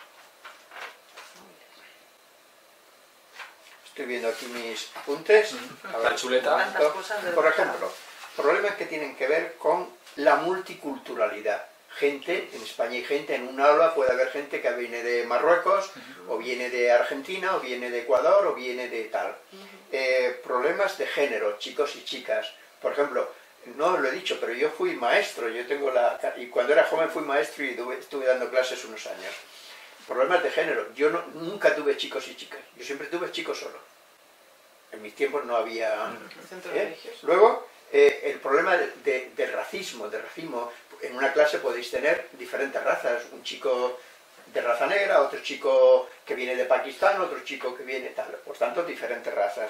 estoy viendo aquí mis apuntes, a ver, La chuleta. Tantas cosas de por verdad. ejemplo, problemas que tienen que ver con la multiculturalidad. Gente, en España hay gente, en un aula puede haber gente que viene de Marruecos, o viene de Argentina, o viene de Ecuador, o viene de tal. Problemas de género, chicos y chicas. Por ejemplo, no lo he dicho, pero yo fui maestro, y cuando era joven fui maestro y estuve dando clases unos años. Problemas de género, yo nunca tuve chicos y chicas, yo siempre tuve chicos solo. En mis tiempos no había... Centro religioso. Luego, el problema del racismo, en una clase podéis tener diferentes razas, un chico de raza negra, otro chico que viene de Pakistán, otro chico que viene tal, por tanto diferentes razas.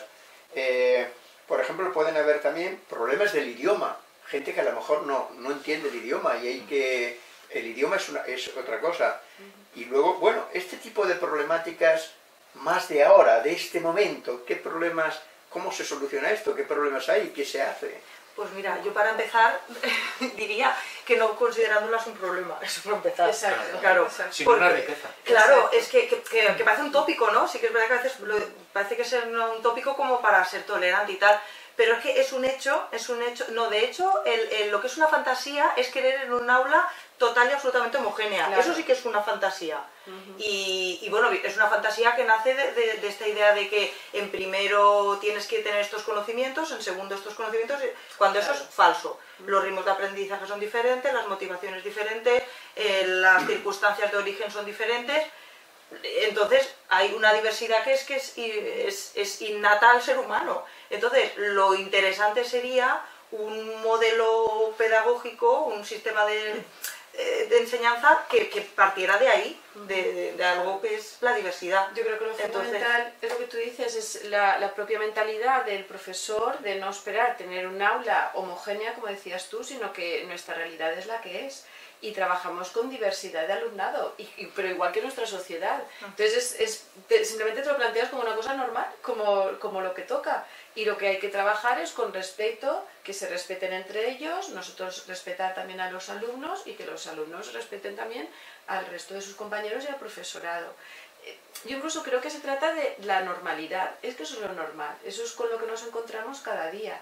Por ejemplo, pueden haber también problemas del idioma, gente que a lo mejor no entiende el idioma, y el idioma es otra cosa. Y luego, bueno, este tipo de problemáticas más de ahora, de este momento, ¿qué problemas, cómo se soluciona esto? ¿Qué problemas hay? ¿Qué se hace? Pues mira, yo para empezar diría que no considerándolas un problema, eso para empezar. Exacto. Claro. Exacto. Sino una riqueza. Claro, es que parece un tópico, ¿no? Sí que es verdad que a veces parece que es un tópico como para ser tolerante y tal, pero es que es un hecho, no, de hecho, lo que es una fantasía es querer en un aula total y absolutamente homogénea. Claro. Eso sí que es una fantasía. Y bueno, es una fantasía que nace de esta idea de que en primero tienes que tener estos conocimientos, en segundo estos conocimientos, cuando eso es falso. Los ritmos de aprendizaje son diferentes, las motivaciones diferentes, las circunstancias de origen son diferentes. Entonces hay una diversidad que es innata al ser humano. Entonces lo interesante sería un modelo pedagógico, un sistema de enseñanza que partiera de ahí, de algo que es la diversidad. Yo creo que lo fundamental es lo que tú dices, es la propia mentalidad del profesor, de no esperar tener un aula homogénea, como decías tú, sino que nuestra realidad es la que es. Y trabajamos con diversidad de alumnado, pero igual que nuestra sociedad. Entonces simplemente te lo planteas como una cosa normal, como lo que toca. Y lo que hay que trabajar es con respeto, que se respeten entre ellos, nosotros respetar también a los alumnos, y que los alumnos respeten también al resto de sus compañeros y al profesorado. Yo incluso creo que se trata de la normalidad, es que eso es lo normal, eso es con lo que nos encontramos cada día.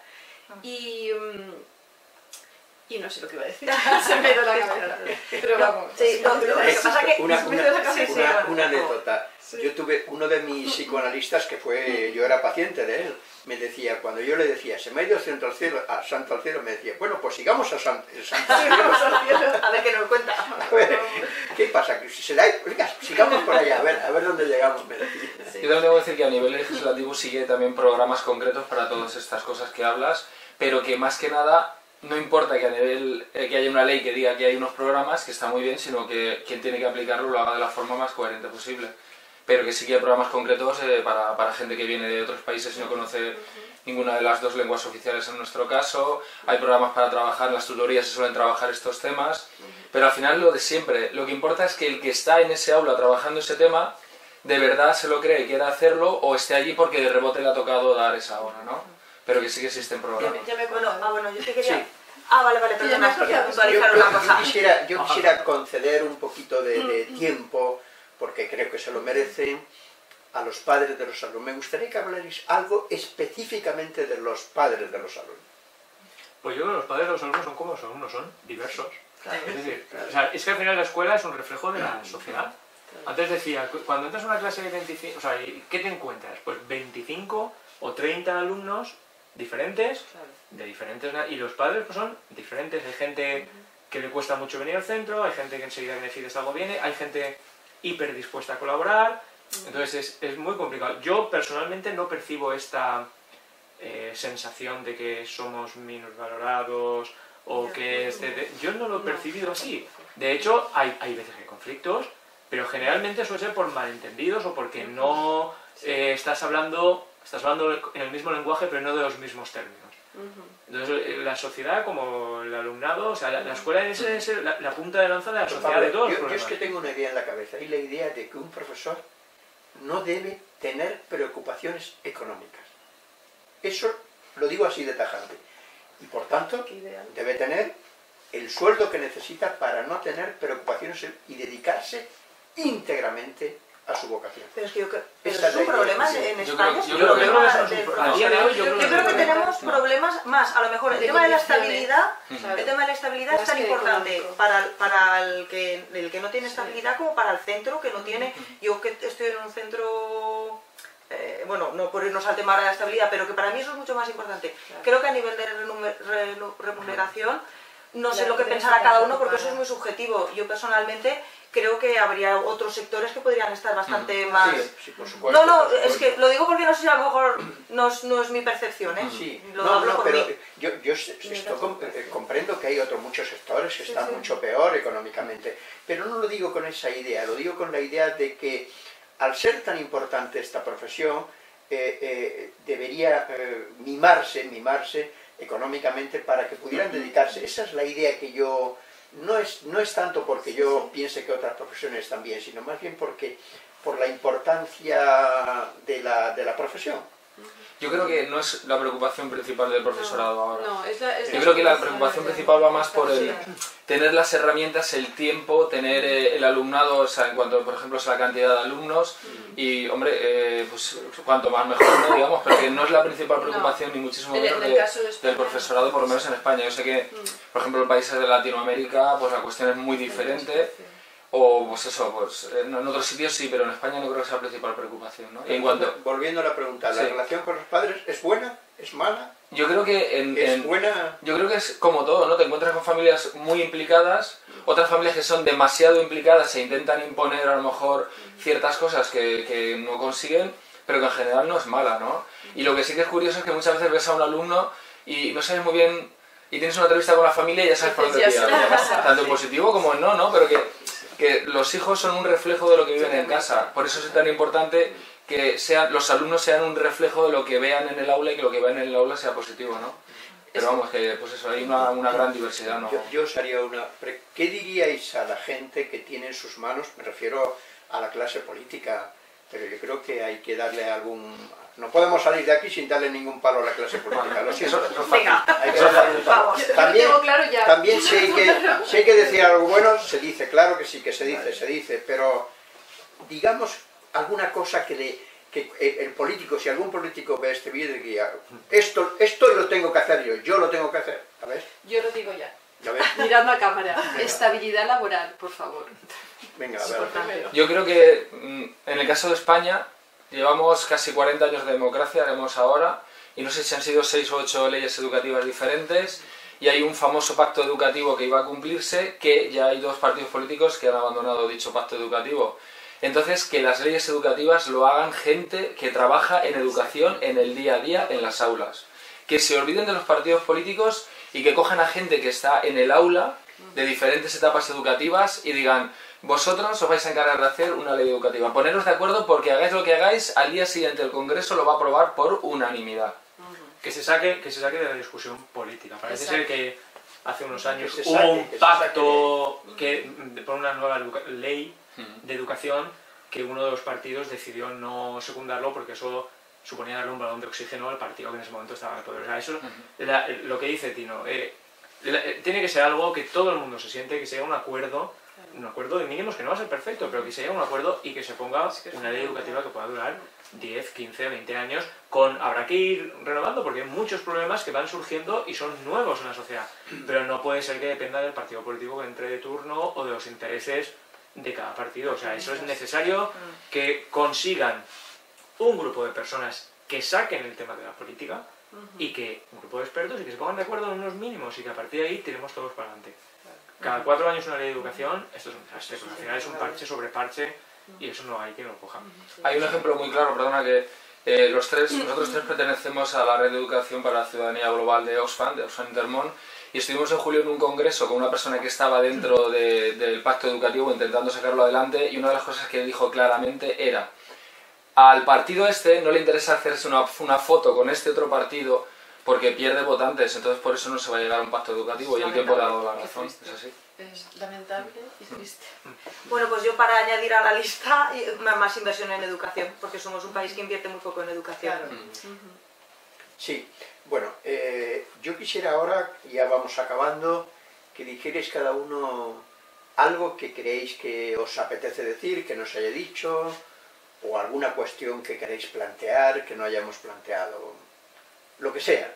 Y no sé lo que iba a decir, se me ha ido la cabeza. Pero vamos. Sí, lo que pasa que Una anécdota. Yo tuve uno de mis psicoanalistas yo era paciente de él, me decía, cuando yo le decía, se me ha ido el santo al cielo, me decía, bueno, pues sigamos el santo al cielo. A ver qué nos cuenta. A ver, ¿qué pasa? Que si se da, oiga, sigamos por allá, a ver dónde llegamos, me decía. Yo también debo decir que a nivel legislativo sigue también programas concretos para todas estas cosas que hablas, pero que más que nada no importa que a nivel que haya una ley que diga que hay unos programas, que está muy bien, sino que quien tiene que aplicarlo lo haga de la forma más coherente posible. pero que sí que hay programas concretos para gente que viene de otros países y no conoce ninguna de las dos lenguas oficiales en nuestro caso. Hay programas para trabajar, en las tutorías se suelen trabajar estos temas, pero al final lo de siempre, lo que importa es que el que está en ese aula trabajando ese tema de verdad se lo cree y quiera hacerlo, o esté allí porque de rebote le ha tocado dar esa hora, ¿no? Pero que sí que existen programas. Bueno, yo te quería... Sí. Vale, perdona, quería puntualizar una cosa. Yo quisiera conceder un poquito de tiempo, porque creo que se lo merecen, a los padres de los alumnos. Me gustaría que hablarais algo específicamente de los padres de los alumnos. Pues yo creo que los padres de los alumnos son como los alumnos, son diversos. Claro. Es decir, o sea, es que al final la escuela es un reflejo de la sociedad. Antes decía, cuando entras a una clase de 25, o sea, ¿qué te encuentras? Pues 25 o 30 alumnos diferentes, de diferentes, y los padres pues son diferentes. Hay gente que le cuesta mucho venir al centro, hay gente que enseguida que necesitas algo viene, hay gente hiper dispuesta a colaborar, entonces es muy complicado. Yo personalmente no percibo esta sensación de que somos minusvalorados o que yo no lo he percibido así. De hecho, hay veces que hay conflictos, pero generalmente suele ser por malentendidos o porque no estás hablando en el mismo lenguaje pero no de los mismos términos. Entonces la sociedad como el alumnado, o sea, la escuela es la punta de lanza de la sociedad de todos los problemas. Yo es que tengo una idea en la cabeza, y la idea de que un profesor no debe tener preocupaciones económicas. Eso lo digo así de tajante. Y por tanto, debe tener el sueldo que necesita para no tener preocupaciones y dedicarse íntegramente a su vocación. Pero es que es un problema en España. Yo creo que tenemos problemas más. A lo mejor el tema de la estabilidad, es tan importante para el que no tiene estabilidad como para el centro que no tiene. Yo que estoy en un centro, bueno, no por irnos al tema de la estabilidad, pero que para mí eso es mucho más importante. Creo que a nivel de remuneración, no sé lo que pensará cada uno porque eso es muy subjetivo. Yo personalmente creo que habría otros sectores que podrían estar bastante más... Sí, por supuesto. No, es que lo digo porque no sé si a lo mejor no es mi percepción, ¿eh? Sí, pero yo comprendo que hay muchos sectores que están mucho peor económicamente, pero no lo digo con esa idea, lo digo con la idea de que al ser tan importante esta profesión, debería mimarse económicamente para que pudieran dedicarse. Esa es la idea que yo... No es tanto porque yo piense que otras profesiones están bien, sino más bien por la importancia de la profesión. Yo creo que no es la preocupación principal del profesorado ahora. Yo creo que la preocupación principal va más por el tener las herramientas, el tiempo, tener el alumnado, o sea, en cuanto, por ejemplo, a la cantidad de alumnos, y, hombre, pues cuanto más mejor, ¿no? Digamos, pero que no es la principal preocupación, ni muchísimo menos del profesorado, por lo menos en España. Yo sé que, por ejemplo, en países de Latinoamérica, pues la cuestión es muy diferente. O pues eso, pues en otros sitios sí, pero en España no creo que sea la principal preocupación, ¿no? En cuanto... Volviendo a la pregunta, ¿la relación con los padres es buena? ¿Es mala? Yo creo que ¿Es buena? Yo creo que es como todo, ¿no? Te encuentras con familias muy implicadas, otras familias que son demasiado implicadas e intentan imponer a lo mejor ciertas cosas que no consiguen, pero que en general no es mala, ¿no? Y lo que sí que es curioso es que muchas veces ves a un alumno y no sabes muy bien, y tienes una entrevista con la familia y ya sabes por dónde tirar, tanto en positivo como en no, pero que los hijos son un reflejo de lo que viven en casa. Por eso es tan importante que los alumnos sean un reflejo de lo que vean en el aula y que lo que vean en el aula sea positivo, ¿no? Pero vamos, que pues eso, hay una gran diversidad, ¿no? Yo os haría una... ¿Qué diríais a la gente que tiene en sus manos, me refiero a la clase política, pero yo creo que hay que darle algún... No podemos salir de aquí sin darle ningún palo a la clase política, lo siento. Venga, vamos. También si hay que decir algo bueno, se dice, claro que sí, que se dice, pero digamos alguna cosa que el político, si algún político ve este vídeo, diría, esto lo tengo que hacer yo lo tengo que hacer, ¿sabes? Yo lo digo ya. ¿Ya ves? Mirando a cámara, estabilidad laboral, por favor. Venga, a ver. Yo creo que en el caso de España llevamos casi 40 años de democracia, haremos ahora, y no sé si han sido 6 o 8 leyes educativas diferentes, y hay un famoso pacto educativo que iba a cumplirse, que ya hay 2 partidos políticos que han abandonado dicho pacto educativo. Entonces, que las leyes educativas lo hagan gente que trabaja en educación en el día a día en las aulas. Que se olviden de los partidos políticos y que cojan a gente que está en el aula de diferentes etapas educativas y digan, vosotros os vais a encargar de hacer una ley educativa. Poneros de acuerdo porque hagáis lo que hagáis, al día siguiente el Congreso lo va a aprobar por unanimidad. Que se saque de la discusión política. Parece ser que hace unos años Que se hubo saque, un que se pacto por una nueva ley de educación que uno de los partidos decidió no secundarlo porque eso suponía darle un balón de oxígeno al partido que en ese momento estaba en el poder. O sea, eso, lo que dice Tino, tiene que ser algo que todo el mundo se siente, que se llegue a un acuerdo de mínimos que no va a ser perfecto, pero que se llegue a un acuerdo y que se ponga una ley educativa que pueda durar 10, 15, 20 años. Habrá que ir renovando porque hay muchos problemas que van surgiendo y son nuevos en la sociedad, pero no puede ser que dependa del partido político que entre de turno o de los intereses de cada partido. O sea, eso es necesario que consigan un grupo de personas que saquen el tema de la política y que un grupo de expertos y que se pongan de acuerdo en unos mínimos y que a partir de ahí tiremos todos para adelante. Cada 4 años una ley de educación, esto es un desastre, porque al final es un parche sobre parche y eso no hay quien lo coja. Hay un ejemplo muy claro, perdona, que nosotros tres pertenecemos a la red de educación para la ciudadanía global de Oxfam Intermón, y estuvimos en julio en un congreso con una persona que estaba dentro del pacto educativo intentando sacarlo adelante, y una de las cosas que dijo claramente era: al partido este no le interesa hacerse una foto con este otro partido porque pierde votantes, entonces por eso no se va a llegar a un pacto educativo, y el tiempo le ha dado la razón. Es así. Es lamentable y triste. Bueno, pues yo para añadir a la lista más inversión en educación, porque somos un país que invierte muy poco en educación. Claro. Sí, bueno, yo quisiera ahora, ya vamos acabando, que dijerais cada uno algo que creéis que os apetece decir, que no se haya dicho, o alguna cuestión que queréis plantear, que no hayamos planteado, lo que sea.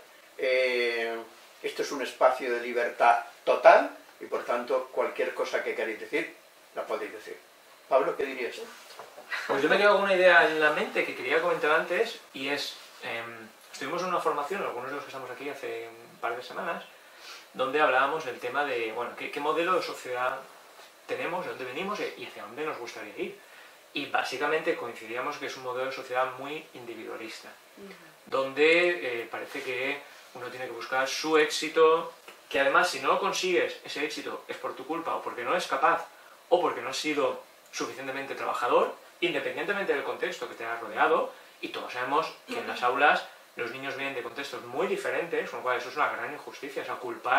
Esto es un espacio de libertad total y por tanto cualquier cosa que queréis decir, la podéis decir. Pablo, ¿qué dirías? Pues yo me quedo con una idea en la mente que quería comentar antes, y es, estuvimos en una formación, algunos de los que estamos aquí hace un par de semanas, donde hablábamos del tema de, bueno, qué modelo de sociedad tenemos, de dónde venimos y hacia dónde nos gustaría ir. Y básicamente coincidíamos que es un modelo de sociedad muy individualista, donde parece que uno tiene que buscar su éxito, que además si no lo consigues, ese éxito es por tu culpa o porque no eres capaz o porque no has sido suficientemente trabajador, independientemente del contexto que te haya rodeado, y todos sabemos que en las aulas los niños vienen de contextos muy diferentes, con lo cual eso es una gran injusticia, o sea,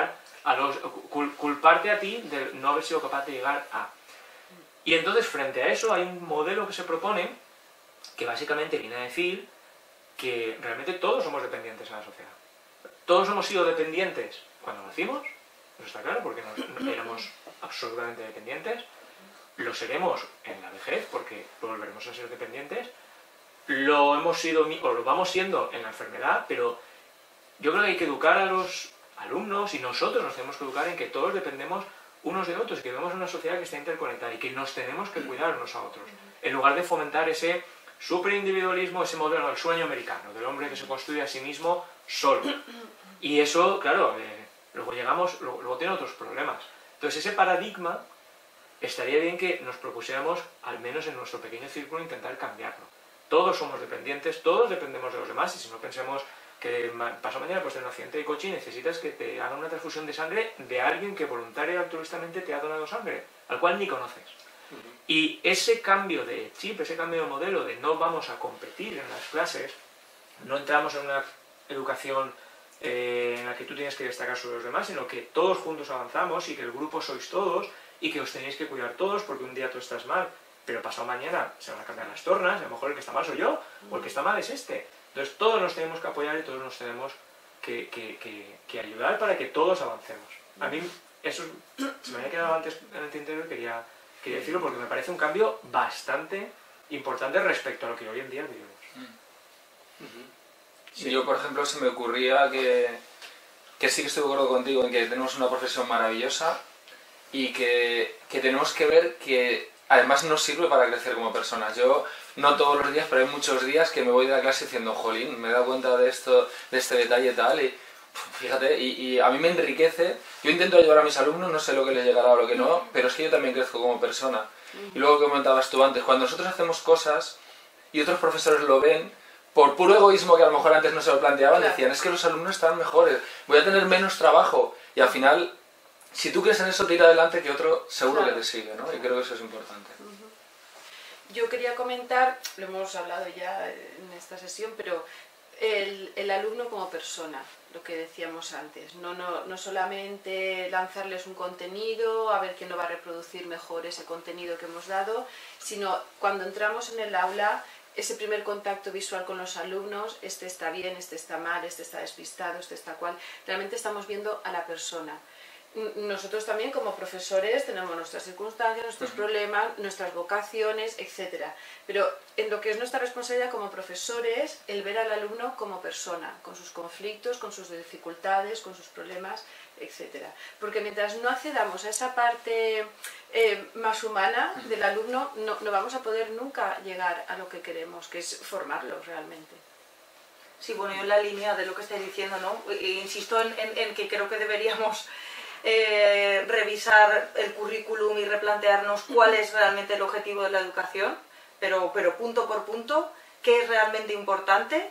culparte a ti de no haber sido capaz de llegar a... Y entonces frente a eso hay un modelo que se propone que básicamente viene a decir que realmente todos somos dependientes en la sociedad. Todos hemos sido dependientes cuando nacimos, eso está claro, porque éramos absolutamente dependientes. Lo seremos en la vejez, porque volveremos a ser dependientes. Lo hemos sido, o lo vamos siendo en la enfermedad, pero yo creo que hay que educar a los alumnos, y nosotros nos tenemos que educar en que todos dependemos unos de otros, que vivimos en una sociedad que está interconectada y que nos tenemos que cuidar unos a otros, en lugar de fomentar ese superindividualismo, ese modelo del sueño americano, del hombre que se construye a sí mismo solo. Y eso, claro, luego tiene otros problemas. Entonces ese paradigma estaría bien que nos propusiéramos, al menos en nuestro pequeño círculo, intentar cambiarlo. Todos somos dependientes, todos dependemos de los demás, y si no pensemos que pasado mañana pues tener un accidente de coche y necesitas que te hagan una transfusión de sangre de alguien que voluntaria y altruistamente te ha donado sangre, al cual ni conoces. Y ese cambio de chip, ese cambio de modelo de no vamos a competir en las clases, no entramos en una educación en la que tú tienes que destacar sobre los demás, sino que todos juntos avanzamos y que el grupo sois todos y que os tenéis que cuidar todos, porque un día tú estás mal, pero pasado mañana se van a cambiar las tornas, a lo mejor el que está mal soy yo, o el que está mal es este. Entonces todos nos tenemos que apoyar y todos nos tenemos que ayudar para que todos avancemos. A mí eso se me había quedado antes en el tintero y quería decirlo porque me parece un cambio bastante importante respecto a lo que hoy en día vivimos. Sí. Yo, por ejemplo, se me ocurría que sí que estoy de acuerdo contigo en que tenemos una profesión maravillosa y que tenemos que ver que además nos sirve para crecer como personas. Yo no todos los días, pero hay muchos días que me voy de la clase diciendo, jolín, me he dado cuenta de esto, de este detalle tal, y fíjate, y a mí me enriquece. Yo intento ayudar a mis alumnos, no sé lo que les llegará o lo que no, pero es que yo también crezco como persona. Y luego que comentabas tú antes, cuando nosotros hacemos cosas y otros profesores lo ven, por puro egoísmo que a lo mejor antes no se lo planteaban, decían, es que los alumnos están mejores, voy a tener menos trabajo, y al final si tú crees en eso, tira adelante, que otro seguro Claro. que te sigue, ¿no? Y creo que eso es importante. Yo quería comentar, lo hemos hablado ya en esta sesión, pero el alumno como persona, lo que decíamos antes, no solamente lanzarles un contenido, a ver quién lo va a reproducir mejor ese contenido que hemos dado, sino cuando entramos en el aula, ese primer contacto visual con los alumnos, este está bien, este está mal, este está despistado, este está cual, realmente estamos viendo a la persona. Nosotros también como profesores tenemos nuestras circunstancias, nuestros problemas, nuestras vocaciones, etc. Pero en lo que es nuestra responsabilidad como profesores, el ver al alumno como persona, con sus conflictos, con sus dificultades, con sus problemas, etc. Porque mientras no accedamos a esa parte más humana del alumno, no vamos a poder nunca llegar a lo que queremos, que es formarlo realmente. Sí, bueno, yo en la línea de lo que estáis diciendo, ¿no? Insisto en que creo que deberíamos revisar el currículum y replantearnos cuál es realmente el objetivo de la educación, pero punto por punto, qué es realmente importante.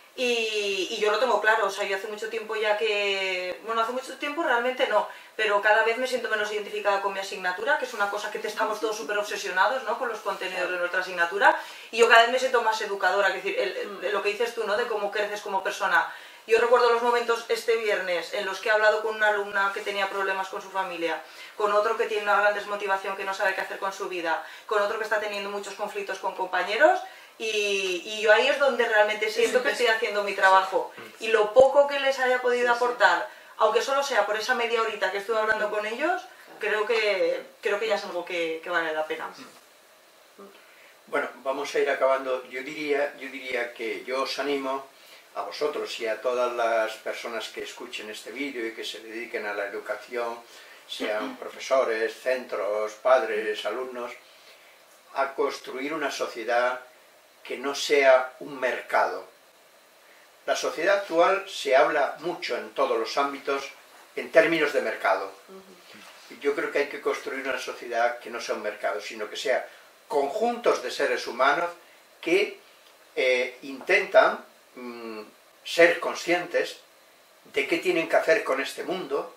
Y yo lo tengo claro, o sea, yo hace mucho tiempo ya que... Bueno, hace mucho tiempo realmente no, pero cada vez me siento menos identificada con mi asignatura, que es una cosa que estamos todos súper obsesionados, ¿no?, con los contenidos de nuestra asignatura, y yo cada vez me siento más educadora, es decir, lo que dices tú, ¿no?, de cómo creces como persona. Yo recuerdo los momentos este viernes en los que he hablado con una alumna que tenía problemas con su familia, con otro que tiene una gran desmotivación, que no sabe qué hacer con su vida, con otro que está teniendo muchos conflictos con compañeros, y yo ahí es donde realmente siento que estoy haciendo mi trabajo. Y lo poco que les haya podido aportar, aunque solo sea por esa media horita que estuve hablando con ellos, creo que ya es algo que vale la pena. Bueno, vamos a ir acabando. Yo diría que yo os animo a vosotros y a todas las personas que escuchen este vídeo y que se dediquen a la educación, sean profesores, centros, padres, alumnos, a construir una sociedad que no sea un mercado. La sociedad actual se habla mucho en todos los ámbitos en términos de mercado. Y yo creo que hay que construir una sociedad que no sea un mercado, sino que sea conjuntos de seres humanos que intentan ser conscientes de qué tienen que hacer con este mundo,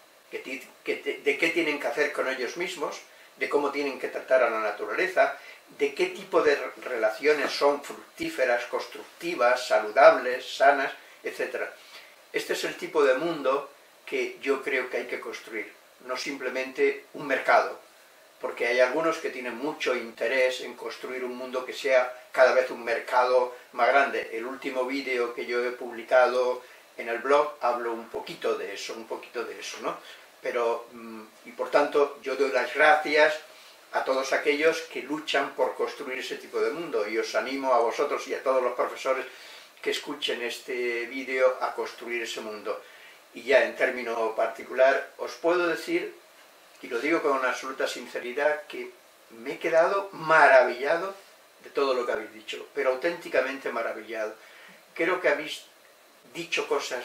de qué tienen que hacer con ellos mismos, de cómo tienen que tratar a la naturaleza, de qué tipo de relaciones son fructíferas, constructivas, saludables, sanas, etc. Este es el tipo de mundo que yo creo que hay que construir, no simplemente un mercado, porque hay algunos que tienen mucho interés en construir un mundo que sea cada vez un mercado más grande. El último vídeo que yo he publicado en el blog hablo un poquito de eso, ¿no? Pero, y por tanto, yo doy las gracias a todos aquellos que luchan por construir ese tipo de mundo, y os animo a vosotros y a todos los profesores que escuchen este vídeo a construir ese mundo. Y ya en término particular, os puedo decir, y lo digo con absoluta sinceridad, que me he quedado maravillado de todo lo que habéis dicho, pero auténticamente maravillado. Creo que habéis dicho cosas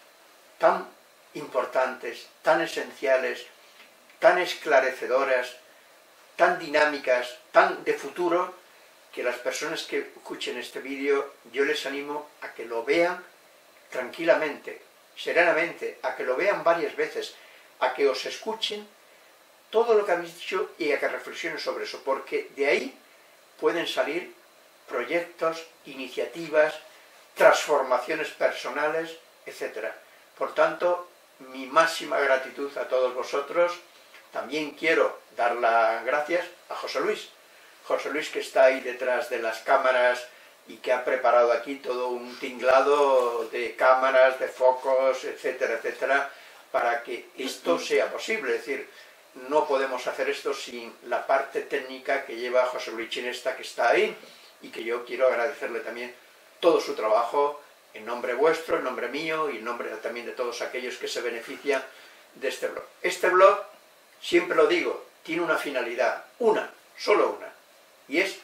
tan importantes, tan esenciales, tan esclarecedoras, tan dinámicas, tan de futuro, que las personas que escuchen este vídeo, yo les animo a que lo vean tranquilamente, serenamente, a que lo vean varias veces, a que os escuchen todo lo que habéis dicho y a que reflexionen sobre eso, porque de ahí pueden salir proyectos, iniciativas, transformaciones personales, etc. Por tanto, mi máxima gratitud a todos vosotros. También quiero dar las gracias a José Luis, que está ahí detrás de las cámaras y que ha preparado aquí todo un tinglado de cámaras, de focos, etcétera, etcétera, para que esto sea posible. Es decir, no podemos hacer esto sin la parte técnica que lleva José Luis Chinesta, que está ahí, y que yo quiero agradecerle también todo su trabajo en nombre vuestro, en nombre mío y en nombre también de todos aquellos que se benefician de este blog. Este blog, siempre lo digo, tiene una finalidad, solo una, y es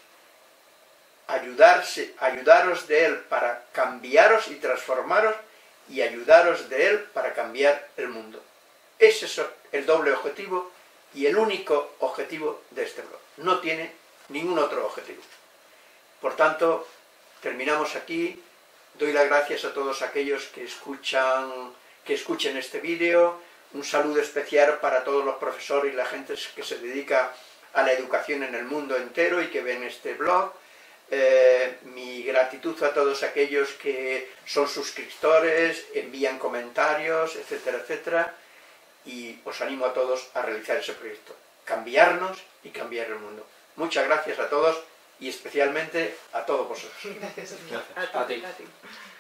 ayudaros de él para cambiaros y transformaros, y ayudaros de él para cambiar el mundo. Ese es el doble objetivo y el único objetivo de este blog. No tiene ningún otro objetivo. Por tanto, terminamos aquí. Doy las gracias a todos aquellos que escuchen este vídeo. un saludo especial para todos los profesores y la gente que se dedica a la educación en el mundo entero y que ven este blog. Mi gratitud a todos aquellos que son suscriptores, envían comentarios, etcétera, etcétera, y os animo a todos a realizar ese proyecto, cambiarnos y cambiar el mundo. Muchas gracias a todos y especialmente a todos vosotros. Gracias. Gracias. A ti. A ti.